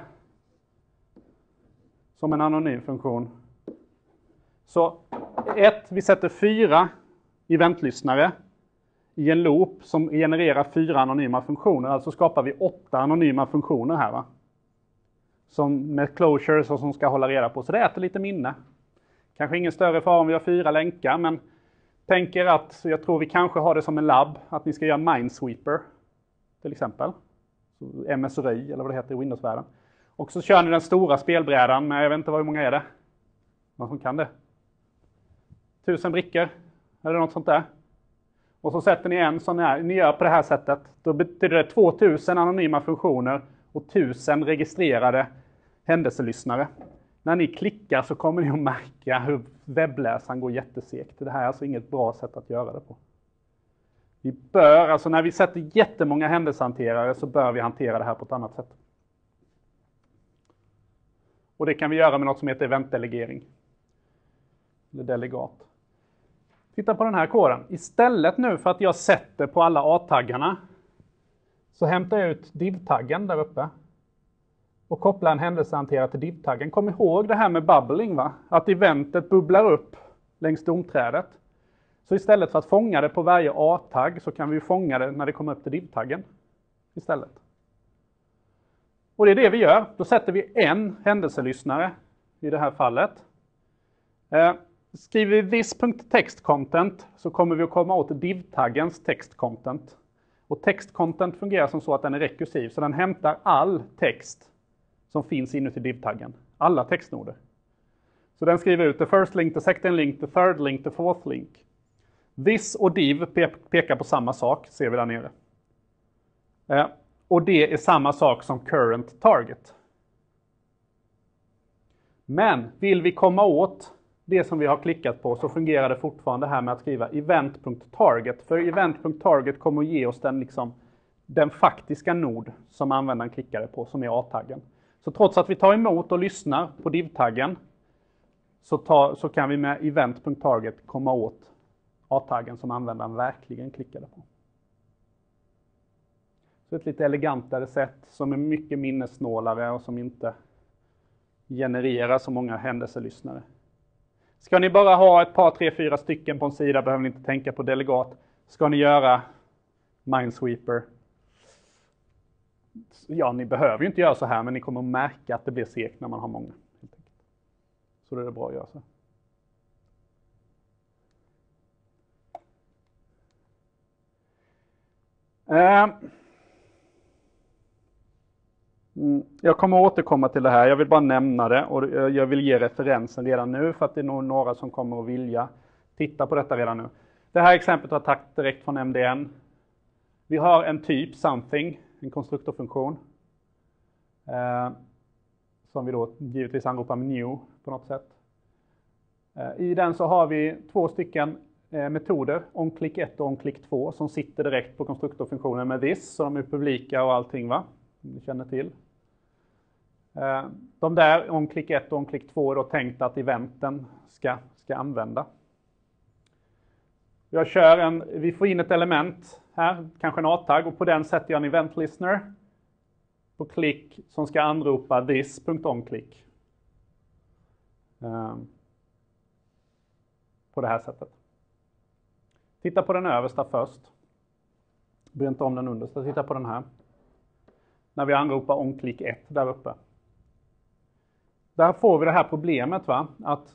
Som en anonym funktion. Så ett, vi sätter fyra eventlyssnare i en loop som genererar fyra anonyma funktioner. Alltså skapar vi åtta anonyma funktioner här, va? Som med closures och som ska hålla reda på. Så det äter lite minne. Kanske ingen större fara om vi har fyra länkar, men tänker att, jag tror vi kanske har det som en labb, att ni ska göra Minesweeper till exempel. Så M S R I eller vad det heter i Windows-världen. Och så kör ni den stora spelbrädan med, jag vet inte hur många är det. Någon som kan det? Tusen brickor, eller något sånt där. Och så sätter ni en sån här, ni gör på det här sättet. Då betyder det tvåtusen anonyma funktioner och tusen registrerade händelselyssnare. När ni klickar så kommer ni att märka hur webbläsaren går jättesegt. Det här är alltså inget bra sätt att göra det på. Vi bör, alltså när vi sätter jättemånga händelsehanterare så bör vi hantera det här på ett annat sätt. Och det kan vi göra med något som heter eventdelegering. Eller delegat. Titta på den här koden. Istället nu för att jag sätter på alla A-taggarna så hämtar jag ut div-taggen där uppe. Och kopplar en händelsehanterare till div-taggen. Kom ihåg det här med bubbling, va? Att eventet bubblar upp längs domträdet. Så istället för att fånga det på varje A-tagg så kan vi fånga det när det kommer upp till div-taggen istället. Och det är det vi gör. Då sätter vi en händelselyssnare i det här fallet. Eh, skriver vi this.textcontent så kommer vi att komma åt div-taggens textcontent. Och textcontent fungerar som så att den är rekursiv. Så den hämtar all text som finns inuti div-taggen. Alla textnoder. Så den skriver ut the first link, the second link, the third link, the fourth link. This och div pekar på samma sak, ser vi där nere. Eh, och det är samma sak som current target. Men vill vi komma åt det som vi har klickat på så fungerar det fortfarande här med att skriva event.target. För event.target kommer att ge oss den, liksom, den faktiska nod som användaren klickade på, som är A-taggen. Så trots att vi tar emot och lyssnar på div-taggen så, tar, så kan vi med event.target komma åt A-taggen som användaren verkligen klickade på. Så ett lite elegantare sätt som är mycket minnessnålare och som inte genererar så många händelselyssnare. Ska ni bara ha ett par, tre, fyra stycken på en sida behöver ni inte tänka på delegat. Ska ni göra Minesweeper? Ja, ni behöver ju inte göra så här, men ni kommer att märka att det blir segt när man har många. Så det är bra att göra så. Eh, jag kommer att återkomma till det här. Jag vill bara nämna det och jag vill ge referensen redan nu för att det är nog några som kommer att vilja titta på detta redan nu. Det här exemplet har tagit direkt från M D N. Vi har en typ something, en konstruktorfunktion. Eh, som vi då givetvis anropar med new på något sätt. Eh, I den så har vi två stycken eh, metoder, onClick ett och onClick två, som sitter direkt på konstruktorfunktionen med this, så de är publika och allting, va? Ni känner till. Eh, de där onClick ett och onClick två är då tänkt att eventen ska, ska använda. Jag kör en, vi får in ett element här, kanske en A-tagg, och på den sätter jag en event listener på klick som ska anropa this.onClick. Um, på det här sättet. Titta på den översta först. Bry inte om den understa, titta på den här. När vi anropar onClick ett där uppe. Där får vi det här problemet, va? Att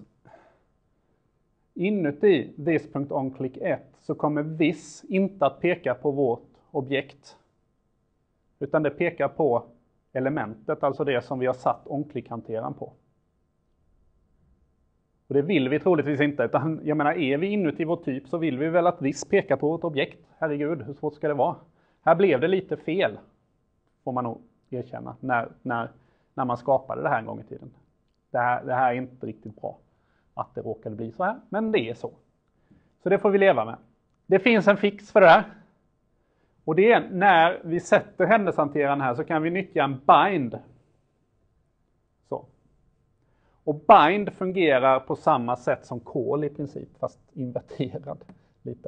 inuti this.onClick ett så kommer this inte att peka på vårt objekt. Utan det pekar på elementet, alltså det som vi har satt onClick-hanteraren på. Och det vill vi troligtvis inte, utan jag menar, är vi inuti vår typ så vill vi väl att this pekar på vårt objekt. Herregud, hur svårt ska det vara? Här blev det lite fel, får man nog erkänna, när, när, när man skapade det här en gång i tiden. Det här, det här är inte riktigt bra att det råkade bli så här, men det är så. Så det får vi leva med. Det finns en fix för det här. Och det är när vi sätter händelsehanteraren här så kan vi nyttja en bind. Så. Och bind fungerar på samma sätt som call i princip, fast inverterad lite.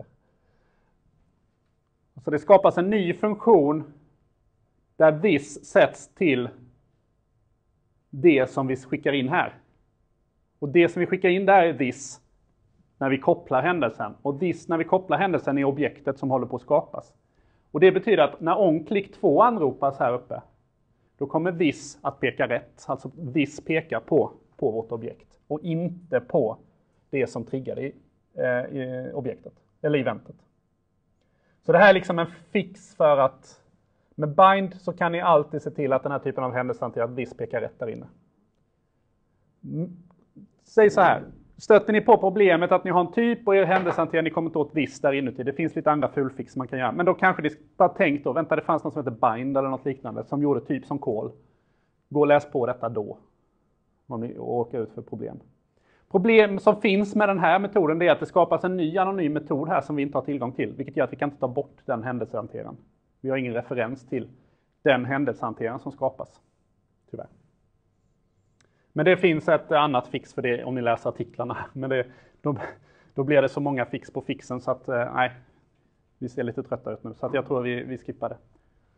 Så det skapas en ny funktion där this sätts till det som vi skickar in här. Och det som vi skickar in där är this när vi kopplar händelsen. Och this när vi kopplar händelsen är objektet som håller på att skapas. Och det betyder att när onClick två anropas här uppe, då kommer this att peka rätt. Alltså this pekar på, på vårt objekt och inte på det som triggar i, eh, i objektet, eller eventet. Så det här är liksom en fix för att med bind så kan ni alltid se till att den här typen av händelsehanterare, att this pekar rätt där inne. Säg så här. Stöter ni på problemet att ni har en typ och er händelsehanterare, ni kommer inte åt this där inuti. Det finns lite andra fulfix man kan göra. Men då kanske ni bara tänkt då, vänta, det fanns något som heter bind eller något liknande som gjorde typ som call. Gå och läs på detta då. Om ni åker ut för problem. Problem som finns med den här metoden är att det skapas en ny anonym metod här som vi inte har tillgång till. Vilket gör att vi kan inte ta bort den händelsehanteraren. Vi har ingen referens till den händelsehanteraren som skapas. Tyvärr. Men det finns ett annat fix för det om ni läser artiklarna. Men det, då, då blir det så många fix på fixen så att eh, nej, vi ser lite trötta ut nu. Så att jag tror vi, vi skippar det.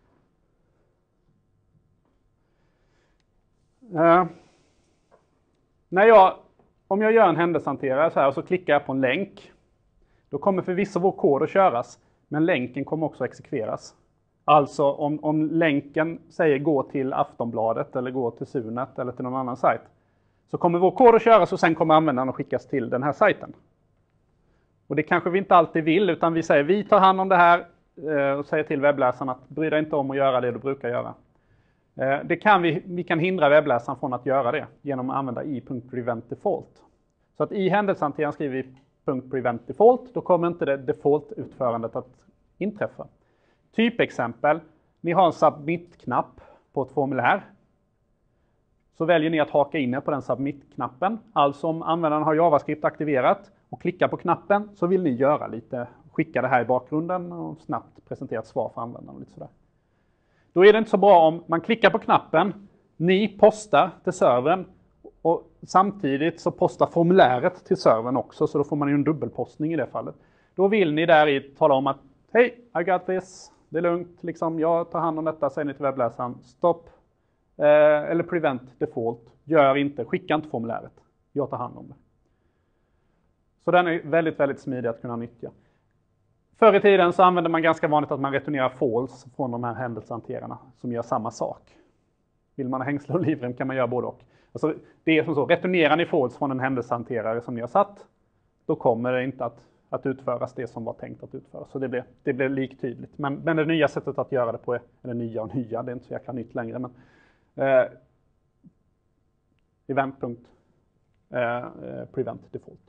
Uh, när jag, om jag gör en händelsehanterare så här och så klickar jag på en länk. Då kommer förvisso vår kod att köras. Men länken kommer också att exekveras. Alltså om, om länken säger gå till Aftonbladet eller gå till Sunet eller till någon annan sajt. Så kommer vår kod att köras och sen kommer användaren att skickas till den här sajten. Och det kanske vi inte alltid vill, utan vi säger vi tar hand om det här och säger till webbläsaren att bry dig inte om att göra det du brukar göra. Det kan vi, vi kan hindra webbläsaren från att göra det genom att använda i.preventDefault. Så att i händelsehanteraren skriver vi .preventDefault, då kommer inte det default-utförandet att inträffa. Typexempel, ni har en submit-knapp på ett formulär. Så väljer ni att haka in er på den submit-knappen. Alltså om användaren har JavaScript aktiverat och klickar på knappen så vill ni göra lite, skicka det här i bakgrunden och snabbt presentera ett svar för användaren. Och lite sådär. Då är det inte så bra om man klickar på knappen, ni postar till servern och samtidigt så postar formuläret till servern också, så då får man ju en dubbelpostning i det fallet. Då vill ni där i tala om att hej, I got this, det är lugnt, liksom, jag tar hand om detta, säger ni till webbläsaren, stopp, eh, eller prevent default, gör inte, skicka inte formuläret, jag tar hand om det. Så den är väldigt, väldigt smidig att kunna nyttja. Förr i tiden så använde man ganska vanligt att man returnerar false från de här händelsehanterarna som gör samma sak. Vill man ha hängsle och livrem kan man göra både och. Alltså, det är som så, returnerar ni false från en händelsehanterare som ni har satt, då kommer det inte att att utföras det som var tänkt att utföras. Så det blev, det blev liktydligt. Men, men det nya sättet att göra det på, är, eller nya och nya, det är inte så jäkla nytt längre. Men, eh, event. Eh, prevent default.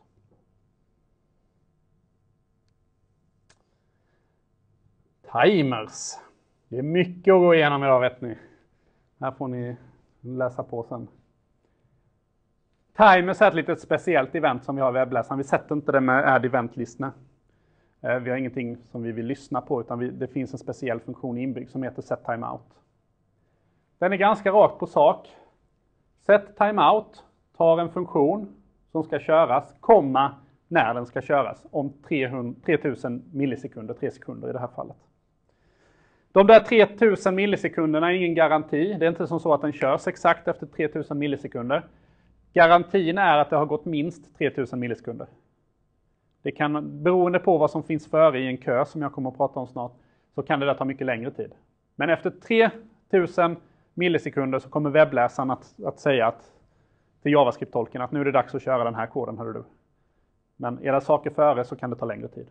Timers. Det är mycket att gå igenom idag, vet ni. Här får ni läsa på sen. Timers är ett litet speciellt event som vi har i webbläsaren. Vi sätter inte det med add event-listorna. Vi har ingenting som vi vill lyssna på, utan vi, det finns en speciell funktion inbyggd som heter set timeout. Den är ganska rakt på sak. Set timeout tar en funktion som ska köras, komma när den ska köras, om tre tusen millisekunder, tre sekunder i det här fallet. De där tre tusen millisekunderna är ingen garanti. Det är inte som så att den körs exakt efter tre tusen millisekunder. Garantin är att det har gått minst tre tusen millisekunder. Det kan, beroende på vad som finns före i en kö som jag kommer att prata om snart, så kan det där ta mycket längre tid. Men efter tre tusen millisekunder så kommer webbläsaren att, att säga att, till JavaScript-tolken att nu är det dags att köra den här koden, hör du. Men är det saker före så kan det ta längre tid.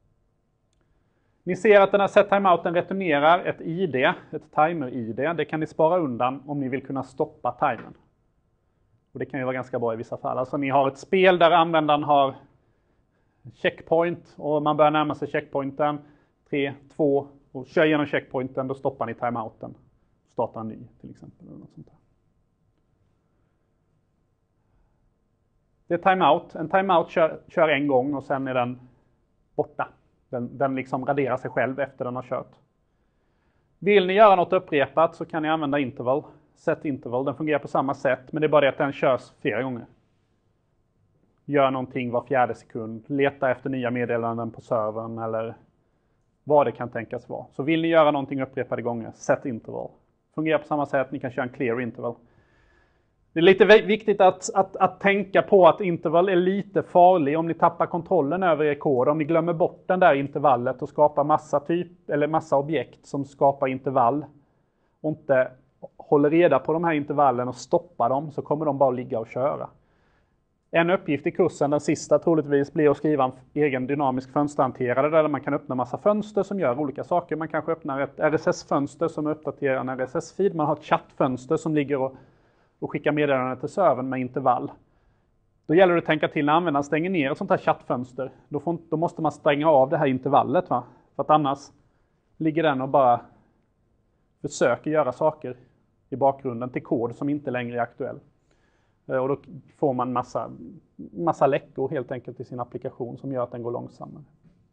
Ni ser att den här setTimeouten returnerar ett I D, ett timer-I D. Det kan ni spara undan om ni vill kunna stoppa timern. Och det kan ju vara ganska bra i vissa fall. Alltså ni har ett spel där användaren har checkpoint och man börjar närma sig checkpointen. tre, två och kör igenom checkpointen, då stoppar ni timeouten. Starta en ny till exempel. Eller något sånt där. Det är timeout. En timeout kör, kör en gång och sen är den borta. Den, den liksom raderar sig själv efter den har kört. Vill ni göra något upprepat så kan ni använda interval. Set interval. Den fungerar på samma sätt, men det är bara det att den körs flera gånger. Gör någonting var fjärde sekund. Leta efter nya meddelanden på servern eller vad det kan tänkas vara. Så vill ni göra någonting upprepade gånger, set interval. Fungerar på samma sätt. Ni kan köra en clear interval. Det är lite viktigt att, att, att tänka på att interval är lite farlig om ni tappar kontrollen över er kod. Om ni glömmer bort den där intervallet och skapar massa typ eller massa objekt som skapar intervall och inte håller reda på de här intervallen och stoppar dem, så kommer de bara ligga och köra. En uppgift i kursen, den sista troligtvis, blir att skriva en egen dynamisk fönsterhanterare där man kan öppna massa fönster som gör olika saker. Man kanske öppnar ett R S S-fönster som uppdaterar en R S S-feed. Man har ett chattfönster som ligger och och skicka meddelanden till servern med intervall. Då gäller det att tänka till när användaren stänger ner ett sånt här chattfönster. Då, får, då måste man stänga av det här intervallet. Va? För att annars ligger den och bara försöker göra saker i bakgrunden till kod som inte längre är aktuell. Och då får man massa, massa läckor helt enkelt i sin applikation som gör att den går långsammare.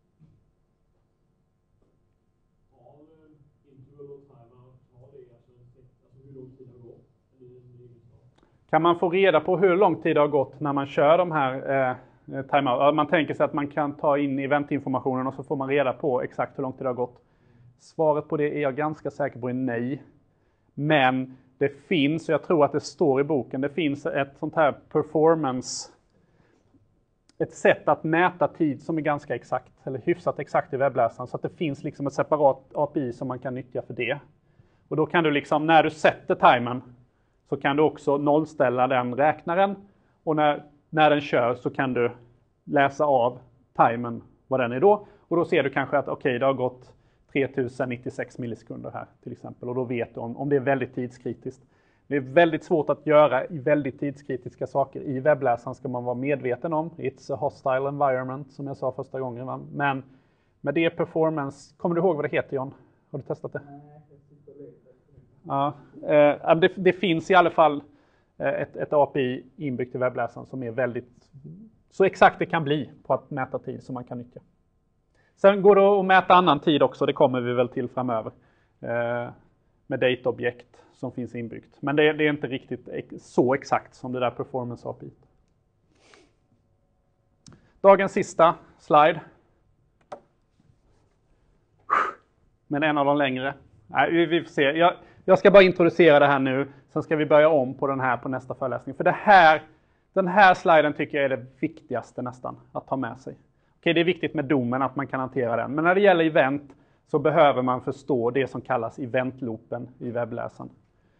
Kan man få reda på hur lång tid det har gått när man kör de här eh, timeout? Man tänker sig att man kan ta in eventinformationen och så får man reda på exakt hur lång tid det har gått. Svaret på det är jag ganska säker på är nej. Men det finns, och jag tror att det står i boken, det finns ett sånt här performance, ett sätt att mäta tid som är ganska exakt, eller hyfsat exakt i webbläsaren, så att det finns liksom ett separat A P I som man kan nyttja för det. Och då kan du liksom, när du sätter timern, så kan du också nollställa den räknaren. Och när, när den kör så kan du läsa av timern, vad den är då. Och då ser du kanske att okej, okay, det har gått tre tusen nittiosex millisekunder här till exempel. Och då vet du om, om det är väldigt tidskritiskt. Det är väldigt svårt att göra i väldigt tidskritiska saker. I webbläsaren ska man vara medveten om. It's a hostile environment, som jag sa första gången. Va? Men med det performance, kommer du ihåg vad det heter, John? Har du testat det? Ja, eh, det, det finns i alla fall ett, ett A P I inbyggt i webbläsaren som är väldigt så exakt det kan bli på att mäta tid som man kan nyttja. Sen går det att mäta annan tid också, det kommer vi väl till framöver. Eh, med dataobjekt som finns inbyggt. Men det, det är inte riktigt så exakt som det där performance A P I. Dagens sista slide. Men en av de längre. Nej, vi, vi får se. Jag, jag ska bara introducera det här nu. Sen ska vi börja om på den här på nästa föreläsning. För det här, den här sliden tycker jag är det viktigaste nästan att ta med sig. Okej, det är viktigt med domen att man kan hantera den. Men när det gäller event så behöver man förstå det som kallas eventloopen i webbläsaren.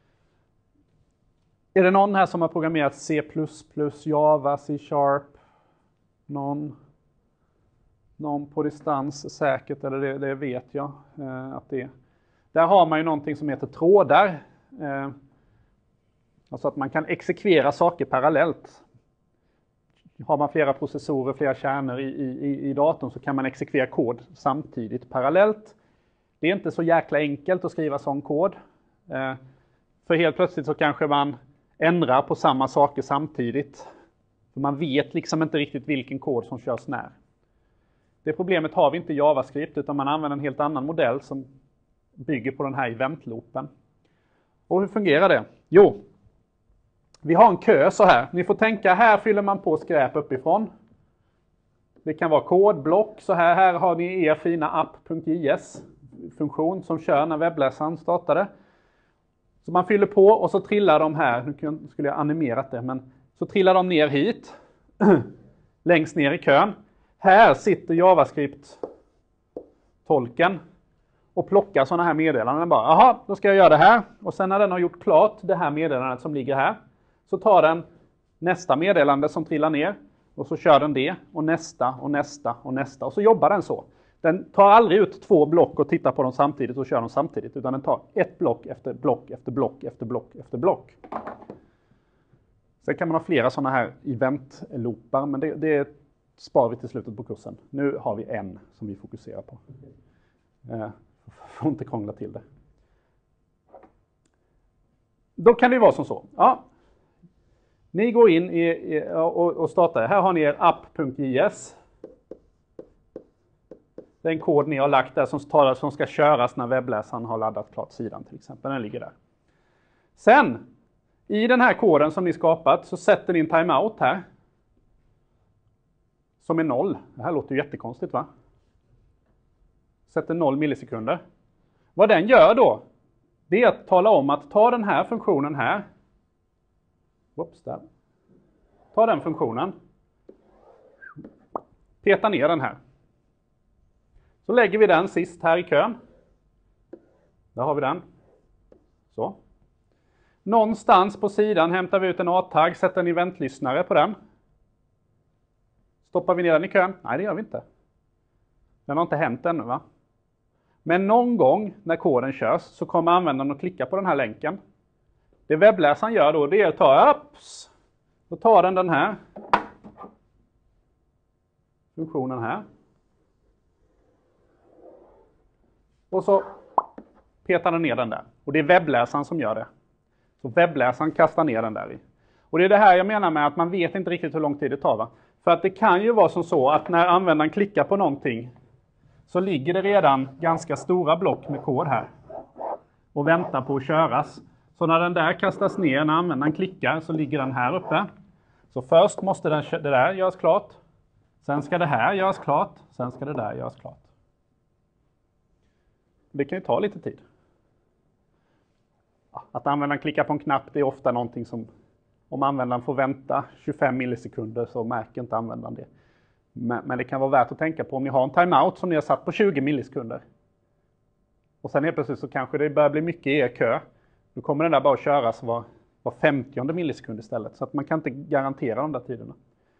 Är det någon här som har programmerat C plus plus, Java, C Sharp? Någon? Någon på distans säkert, eller det, det vet jag eh, att det är. Där har man ju någonting som heter trådar. Eh, alltså att man kan exekvera saker parallellt. Har man flera processorer, flera kärnor i, i, i datorn så kan man exekvera kod samtidigt parallellt. Det är inte så jäkla enkelt att skriva sån kod. Eh, för helt plötsligt så kanske man ändrar på samma saker samtidigt. För man vet liksom inte riktigt vilken kod som körs när. Det problemet har vi inte i JavaScript utan man använder en helt annan modell som bygger på den här eventloopen. Och hur fungerar det? Jo, vi har en kö så här. Ni får tänka, här fyller man på skräp uppifrån. Det kan vara kodblock. Så här, här har ni er fina app.js-funktion som kör när webbläsaren startade. Så man fyller på och så trillar de här. Nu skulle jag animerat det, men så trillar de ner hit. Längst ner i kön. Här sitter JavaScript-tolken och plockar sådana här meddelanden. Den bara, aha, då ska jag göra det här. Och sen när den har gjort klart det här meddelandet som ligger här, så tar den nästa meddelande som trillar ner och så kör den det och nästa och nästa och nästa. Och så jobbar den så. Den tar aldrig ut två block och tittar på dem samtidigt och kör dem samtidigt, utan den tar ett block efter block efter block efter block efter block. Sen kan man ha flera sådana här event-loopar, men det, det sparar vi till slutet på kursen. Nu har vi en som vi fokuserar på. Eh, får inte krångla till det. Då kan det vara som så. Ja. Ni går in i, i, och, och startar. Här har ni er app.js. Det är en kod ni har lagt där som, talar, som ska köras när webbläsaren har laddat klart sidan till exempel. Den ligger där. Sen, i den här koden som ni skapat så sätter ni en timeout här. Som är noll. Det här låter ju jättekonstigt, va? Sätter noll millisekunder. Vad den gör då, det är att tala om att ta den här funktionen här. Whoops, där. Ta den funktionen. Peta ner den här. Så lägger vi den sist här i kön. Där har vi den. Så. Någonstans på sidan hämtar vi ut en A-tagg, sätter en eventlyssnare på den. Stoppar vi ner den i kön? Nej, det gör vi inte. Den har inte hänt ännu, va? Men någon gång när koden körs så kommer användaren att klicka på den här länken. Det webbläsaren gör då, det är att ta apps. Då tar den den här funktionen här. Och så petar den ner den där. Och det är webbläsaren som gör det. Så webbläsaren kastar ner den där i. Och det är det här jag menar med att man vet inte riktigt hur lång tid det tar, va? För att det kan ju vara som så att när användaren klickar på någonting så ligger det redan ganska stora block med kod här. Och väntar på att köras. Så när den där kastas ner, när användaren klickar, så ligger den här uppe. Så först måste den, det där göras klart. Sen ska det här göras klart. Sen ska det där göras klart. Det kan ju ta lite tid. Att användaren klickar på en knapp, det är ofta någonting som, om användaren får vänta tjugofem millisekunder så märker inte användaren det. Men, men det kan vara värt att tänka på om ni har en timeout som ni har satt på tjugo millisekunder. Och sen helt plötsligt så kanske det börjar bli mycket i er kö. Då kommer den där bara att köras var, var femtionde millisekund istället. Så att man kan inte garantera de där tiderna.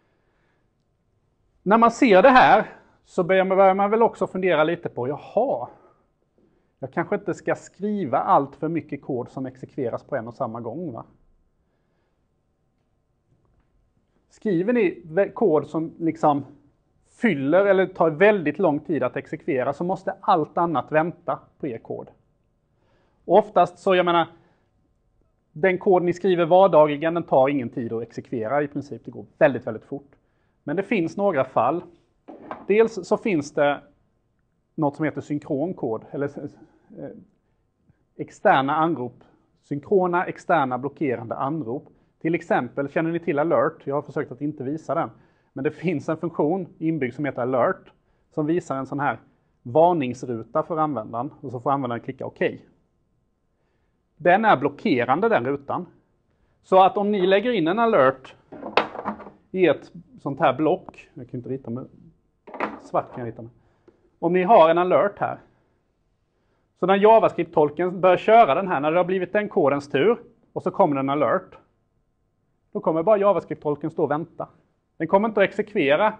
När man ser det här så börjar man väl också fundera lite på, jaha, jag kanske inte ska skriva allt för mycket kod som exekveras på en och samma gång, va? Skriver ni kod som liksom fyller eller tar väldigt lång tid att exekvera så måste allt annat vänta på er kod. Och oftast så, jag menar, den kod ni skriver vardagligen, den tar ingen tid att exekvera i princip. Det går väldigt, väldigt fort. Men det finns några fall. Dels så finns det något som heter synkronkod, eller eh, externa anrop. Synkrona, externa, blockerande anrop. Till exempel, känner ni till alert? Jag har försökt att inte visa den. Men det finns en funktion inbyggd som heter alert. Som visar en sån här varningsruta för användaren. Och så får användaren klicka OK. Den är blockerande, den rutan. Så att om ni lägger in en alert i ett sånt här block. Jag kan inte rita med svart, kan jag rita med. Om ni har en alert här. Så när JavaScript-tolken börjar köra den här, när det har blivit den kodens tur. Och så kommer en alert. Då kommer bara JavaScript-tolken stå och vänta. Den kommer inte att exekvera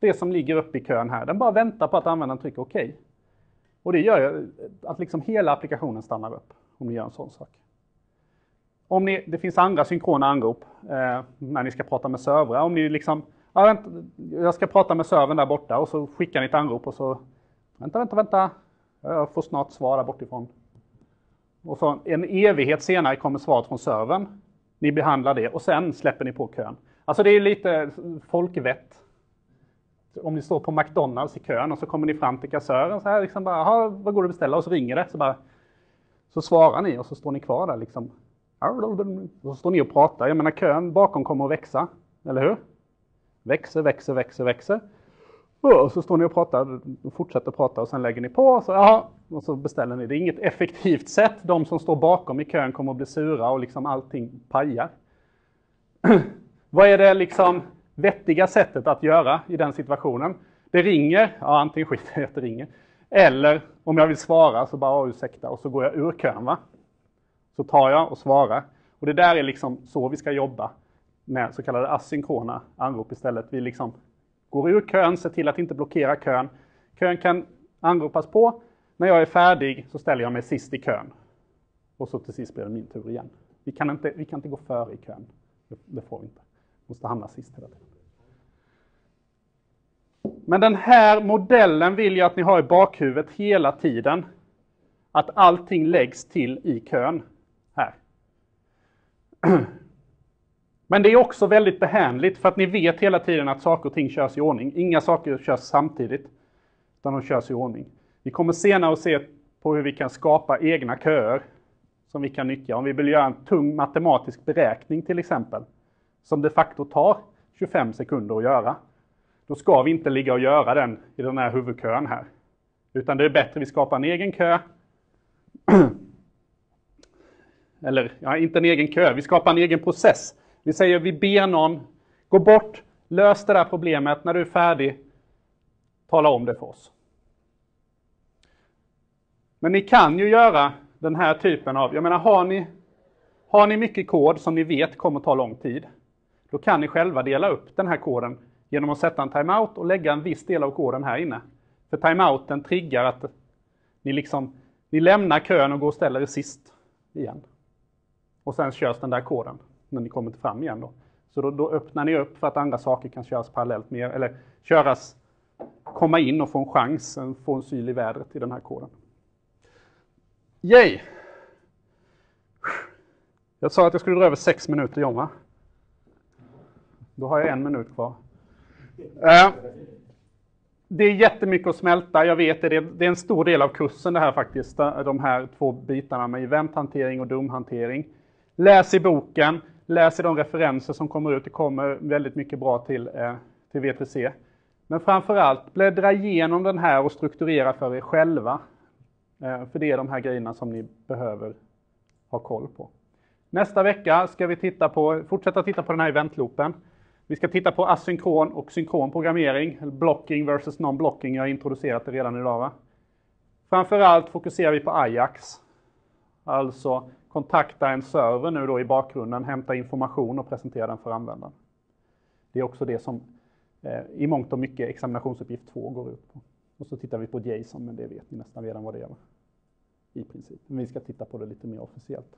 det som ligger uppe i kön här. Den bara väntar på att användaren trycker OK. Och det gör att liksom hela applikationen stannar upp om ni gör en sån sak. Om ni, det finns andra synkrona anrop eh, när ni ska prata med servrar. Om ni liksom, ja, vänta, jag ska prata med servern där borta och så skickar ni ett anrop och så, vänta, vänta, vänta, jag får snart svar där bortifrån. Och så en evighet senare kommer svaret från servern. Ni behandlar det och sen släpper ni på kön. Alltså det är lite folkvett. Om ni står på McDonalds i kön och så kommer ni fram till kassören så här liksom bara, vad går det att beställa? Och så ringer det så bara, så svarar ni och så står ni kvar där liksom. Och så står ni och pratar. Jag menar kön bakom kommer att växa, eller hur? Växer, växer, växer, växer. Och så står ni och pratar och fortsätter prata och sen lägger ni på och så, ja, och så beställer ni. Det är inget effektivt sätt. De som står bakom i kön kommer att bli sura och liksom allting pajar. Vad är det liksom vettiga sättet att göra i den situationen? Det ringer, ja antingen skiter jag att det ringer. Eller om jag vill svara så bara ursäkta och så går jag ur kön, va? Så tar jag och svarar. Och det där är liksom så vi ska jobba med så kallade asynkrona anrop istället. Vi liksom går ur kön, ser till att inte blockera kön. Kön kan anropas på. När jag är färdig så ställer jag mig sist i kön. Och så till sist blir det min tur igen. Vi kan inte, vi kan inte gå före i kön. Det, det får vi inte. Vi måste hamna sist hela tiden. Men den här modellen vill jag att ni har i bakhuvudet hela tiden. Att allting läggs till i kön. Här. Men det är också väldigt behändigt för att ni vet hela tiden att saker och ting körs i ordning. Inga saker körs samtidigt, utan de körs i ordning. Vi kommer senare att se på hur vi kan skapa egna köer som vi kan nyttja. Om vi vill göra en tung matematisk beräkning till exempel, som de facto tar tjugofem sekunder att göra. Då ska vi inte ligga och göra den i den här huvudkön här. Utan det är bättre att vi skapar en egen kö. Eller, ja, inte en egen kö. Vi skapar en egen process. Vi säger, vi ber någon, gå bort, lös det där problemet. När du är färdig, tala om det för oss. Men ni kan ju göra den här typen av, jag menar, har ni, har ni mycket kod som ni vet kommer ta lång tid, då kan ni själva dela upp den här koden genom att sätta en timeout och lägga en viss del av koden här inne. För timeouten triggar att ni liksom, ni lämnar kön och går och ställer er sist igen. Och sen körs den där koden när ni kommer fram igen då. Så då, då öppnar ni upp för att andra saker kan köras parallellt med, eller köras, komma in och få en chans, få en syl i vädret i den här koden. Yay! Jag sa att jag skulle dra över sex minuter, John, va? Då har jag en minut kvar. Uh, det är jättemycket att smälta, jag vet det. Det är en stor del av kursen det här faktiskt. De här två bitarna med eventhantering och domhantering. Läs i boken, läs i de referenser som kommer ut. Det kommer väldigt mycket bra till, eh, till V T C. Men framförallt bläddra igenom den här och strukturera för er själva. Eh, för det är de här grejerna som ni behöver ha koll på. Nästa vecka ska vi titta på, fortsätta titta på den här eventloopen. Vi ska titta på asynkron och synkron programmering, blocking versus non-blocking. Jag har introducerat det redan idag, va? Framförallt fokuserar vi på Ajax. Alltså kontakta en server nu då i bakgrunden, hämta information och presentera den för användaren. Det är också det som eh, i mångt och mycket examinationsuppgift två går ut på. Och så tittar vi på JSON, men det vet ni nästan redan vad det är, va? I princip. Men vi ska titta på det lite mer officiellt.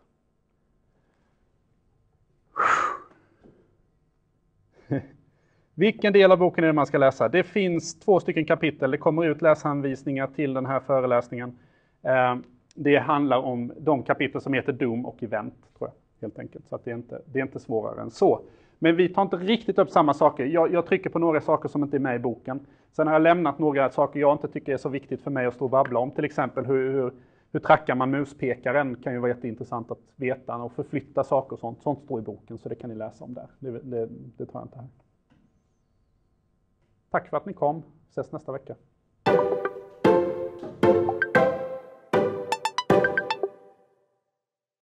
Vilken del av boken är det man ska läsa? Det finns två stycken kapitel. Det kommer ut läsanvisningar till den här föreläsningen. Det handlar om de kapitel som heter Dom och Event, tror jag, helt enkelt. Så att det, är inte, det är inte svårare än så. Men vi tar inte riktigt upp samma saker. Jag, jag trycker på några saker som inte är med i boken. Sen har jag lämnat några saker jag inte tycker är så viktigt för mig att stå och babbla om. Till exempel hur, hur, hur trackar man muspekaren, kan ju vara jätteintressant att veta. Och förflytta saker och sånt. Sånt står i boken, så det kan ni läsa om där. Det, det, det tar jag inte här. Tack för att ni kom. Ses nästa vecka.